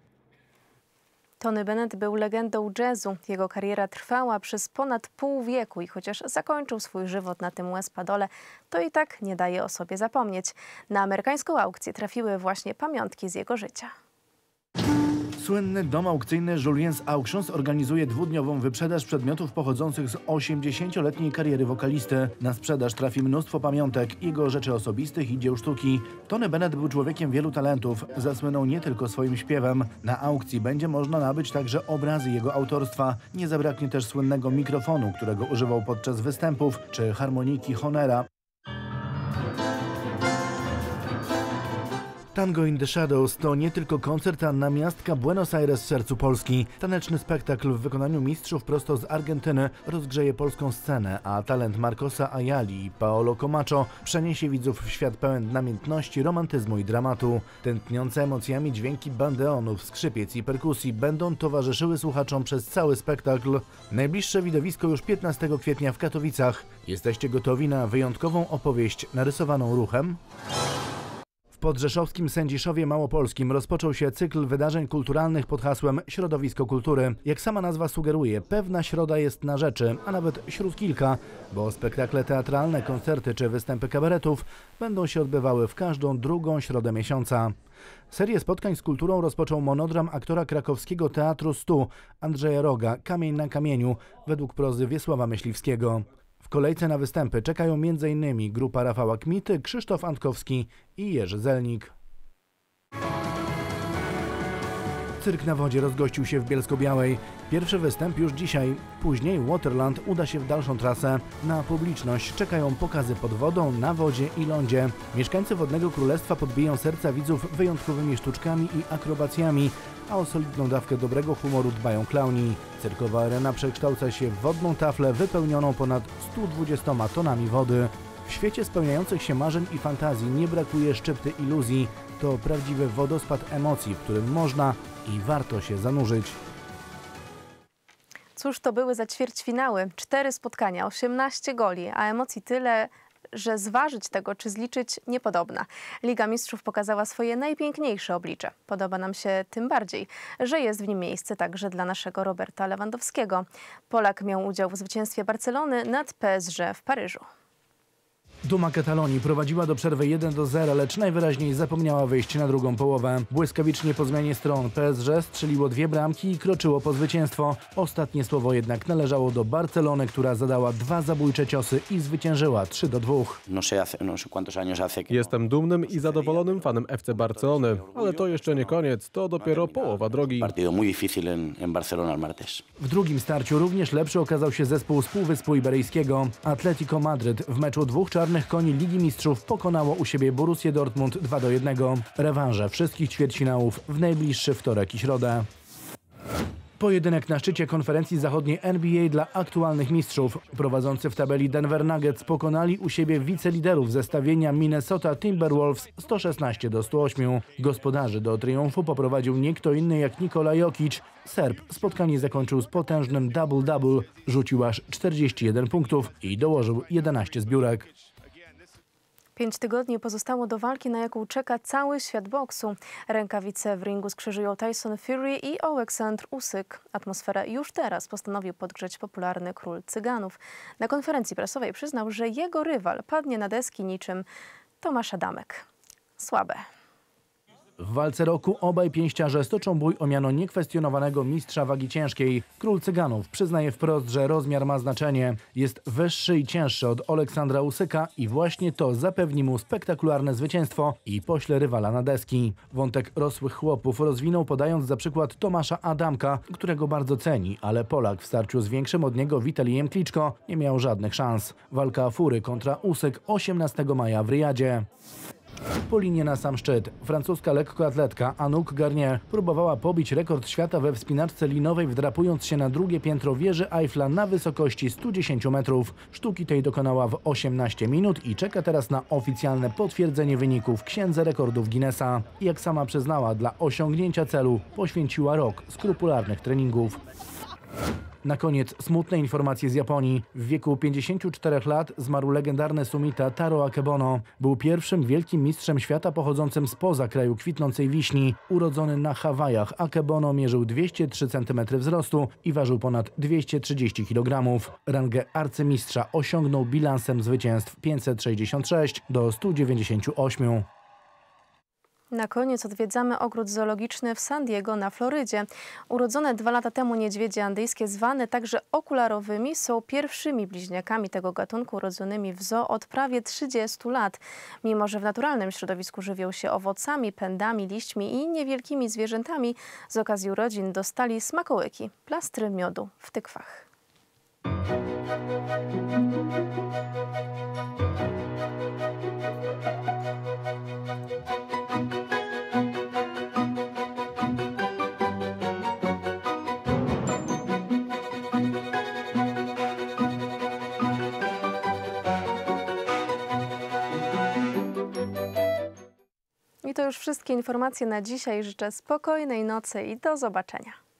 Tony Bennett był legendą jazzu. Jego kariera trwała przez ponad pół wieku i chociaż zakończył swój żywot na tym łez-padole, to i tak nie daje o sobie zapomnieć. Na amerykańską aukcję trafiły właśnie pamiątki z jego życia. Słynny dom aukcyjny Julien's Auctions organizuje dwudniową wyprzedaż przedmiotów pochodzących z 80-letniej kariery wokalisty. Na sprzedaż trafi mnóstwo pamiątek, jego rzeczy osobistych i dzieł sztuki. Tony Bennett był człowiekiem wielu talentów. Zasłynął nie tylko swoim śpiewem. Na aukcji będzie można nabyć także obrazy jego autorstwa. Nie zabraknie też słynnego mikrofonu, którego używał podczas występów, czy harmoniki Honera. Tango in the Shadows to nie tylko koncert, a namiastka Buenos Aires w sercu Polski. Taneczny spektakl w wykonaniu mistrzów prosto z Argentyny rozgrzeje polską scenę, a talent Marcosa Ayali i Paolo Comacho przeniesie widzów w świat pełen namiętności, romantyzmu i dramatu. Tętniące emocjami dźwięki bandeonów, skrzypiec i perkusji będą towarzyszyły słuchaczom przez cały spektakl. Najbliższe widowisko już 15 kwietnia w Katowicach. Jesteście gotowi na wyjątkową opowieść narysowaną ruchem? W podrzeszowskim Sędziszowie Małopolskim rozpoczął się cykl wydarzeń kulturalnych pod hasłem Środowisko Kultury. Jak sama nazwa sugeruje, pewna środa jest na rzeczy, a nawet śród kilka, bo spektakle teatralne, koncerty czy występy kabaretów będą się odbywały w każdą drugą środę miesiąca. Serię spotkań z kulturą rozpoczął monodram aktora krakowskiego Teatru 100 Andrzeja Roga „Kamień na kamieniu” według prozy Wiesława Myśliwskiego. W kolejce na występy czekają m.in. grupa Rafała Kmity, Krzysztof Antkowski i Jerzy Zelnik. Cyrk na wodzie rozgościł się w Bielsko-Białej. Pierwszy występ już dzisiaj. Później Waterland uda się w dalszą trasę. Na publiczność czekają pokazy pod wodą, na wodzie i lądzie. Mieszkańcy Wodnego Królestwa podbiją serca widzów wyjątkowymi sztuczkami i akrobacjami, a o solidną dawkę dobrego humoru dbają klauni. Cyrkowa arena przekształca się w wodną taflę wypełnioną ponad 120 tonami wody. W świecie spełniających się marzeń i fantazji nie brakuje szczypty iluzji. To prawdziwy wodospad emocji, w którym można i warto się zanurzyć. Cóż to były za ćwierćfinały? 4 spotkania, 18 goli, a emocji tyle, że zważyć tego czy zliczyć niepodobna. Liga Mistrzów pokazała swoje najpiękniejsze oblicze. Podoba nam się tym bardziej, że jest w nim miejsce także dla naszego Roberta Lewandowskiego. Polak miał udział w zwycięstwie Barcelony nad PSG w Paryżu. Duma Katalonii prowadziła do przerwy 1-0, lecz najwyraźniej zapomniała wyjść na drugą połowę. Błyskawicznie po zmianie stron PSG strzeliło 2 bramki i kroczyło po zwycięstwo. Ostatnie słowo jednak należało do Barcelony, która zadała 2 zabójcze ciosy i zwyciężyła 3-2. Jestem dumnym i zadowolonym fanem FC Barcelony, ale to jeszcze nie koniec, to dopiero połowa drogi. W drugim starciu również lepszy okazał się zespół z Półwyspu Iberyjskiego. Atletico Madryt w meczu 2 czarnych koni Ligi Mistrzów pokonało u siebie Borussię Dortmund 2-1. Rewanże wszystkich ćwierćfinałów w najbliższy wtorek i środę. Pojedynek na szczycie konferencji zachodniej NBA dla aktualnych mistrzów. Prowadzący w tabeli Denver Nuggets pokonali u siebie wiceliderów zestawienia Minnesota Timberwolves 116-108. Gospodarzy do triumfu poprowadził nie kto inny jak Nikola Jokic. Serb spotkanie zakończył z potężnym double-double. Rzucił aż 41 punktów i dołożył 11 zbiórek. 5 tygodni pozostało do walki, na jaką czeka cały świat boksu. Rękawice w ringu skrzyżują Tyson Fury i Oleksandr Usyk. Atmosferę już teraz postanowił podgrzeć popularny król cyganów. Na konferencji prasowej przyznał, że jego rywal padnie na deski niczym Tomasz Adamek. Słabe. W walce roku obaj pięściarze stoczą bój o miano niekwestionowanego mistrza wagi ciężkiej. Król cyganów przyznaje wprost, że rozmiar ma znaczenie. Jest wyższy i cięższy od Oleksandra Usyka i właśnie to zapewni mu spektakularne zwycięstwo i pośle rywala na deski. Wątek rosłych chłopów rozwinął podając za przykład Tomasza Adamka, którego bardzo ceni, ale Polak w starciu z większym od niego Vitalijem Kliczko nie miał żadnych szans. Walka Fury kontra Usyk 18 maja w Riyadzie. Po linie na sam szczyt. Francuska lekkoatletka Anouk Garnier próbowała pobić rekord świata we wspinaczce linowej, wdrapując się na drugie piętro wieży Eiffla na wysokości 110 metrów. Sztuki tej dokonała w 18 minut i czeka teraz na oficjalne potwierdzenie wyników w Księdze Rekordów Guinnessa. Jak sama przyznała, dla osiągnięcia celu poświęciła rok skrupularnych treningów. Na koniec smutne informacje z Japonii. W wieku 54 lat zmarł legendarny sumita Taro Akebono. Był pierwszym wielkim mistrzem świata pochodzącym spoza kraju kwitnącej wiśni. Urodzony na Hawajach, Akebono mierzył 203 cm wzrostu i ważył ponad 230 kg. Rangę arcymistrza osiągnął bilansem zwycięstw 566 do 198. Na koniec odwiedzamy ogród zoologiczny w San Diego na Florydzie. Urodzone 2 lata temu niedźwiedzie andyjskie, zwane także okularowymi, są pierwszymi bliźniakami tego gatunku urodzonymi w zoo od prawie 30 lat. Mimo że w naturalnym środowisku żywią się owocami, pędami, liśćmi i niewielkimi zwierzętami, z okazji urodzin dostali smakołyki, plastry miodu w tykwach. już wszystkie informacje na dzisiaj. Życzę spokojnej nocy i do zobaczenia.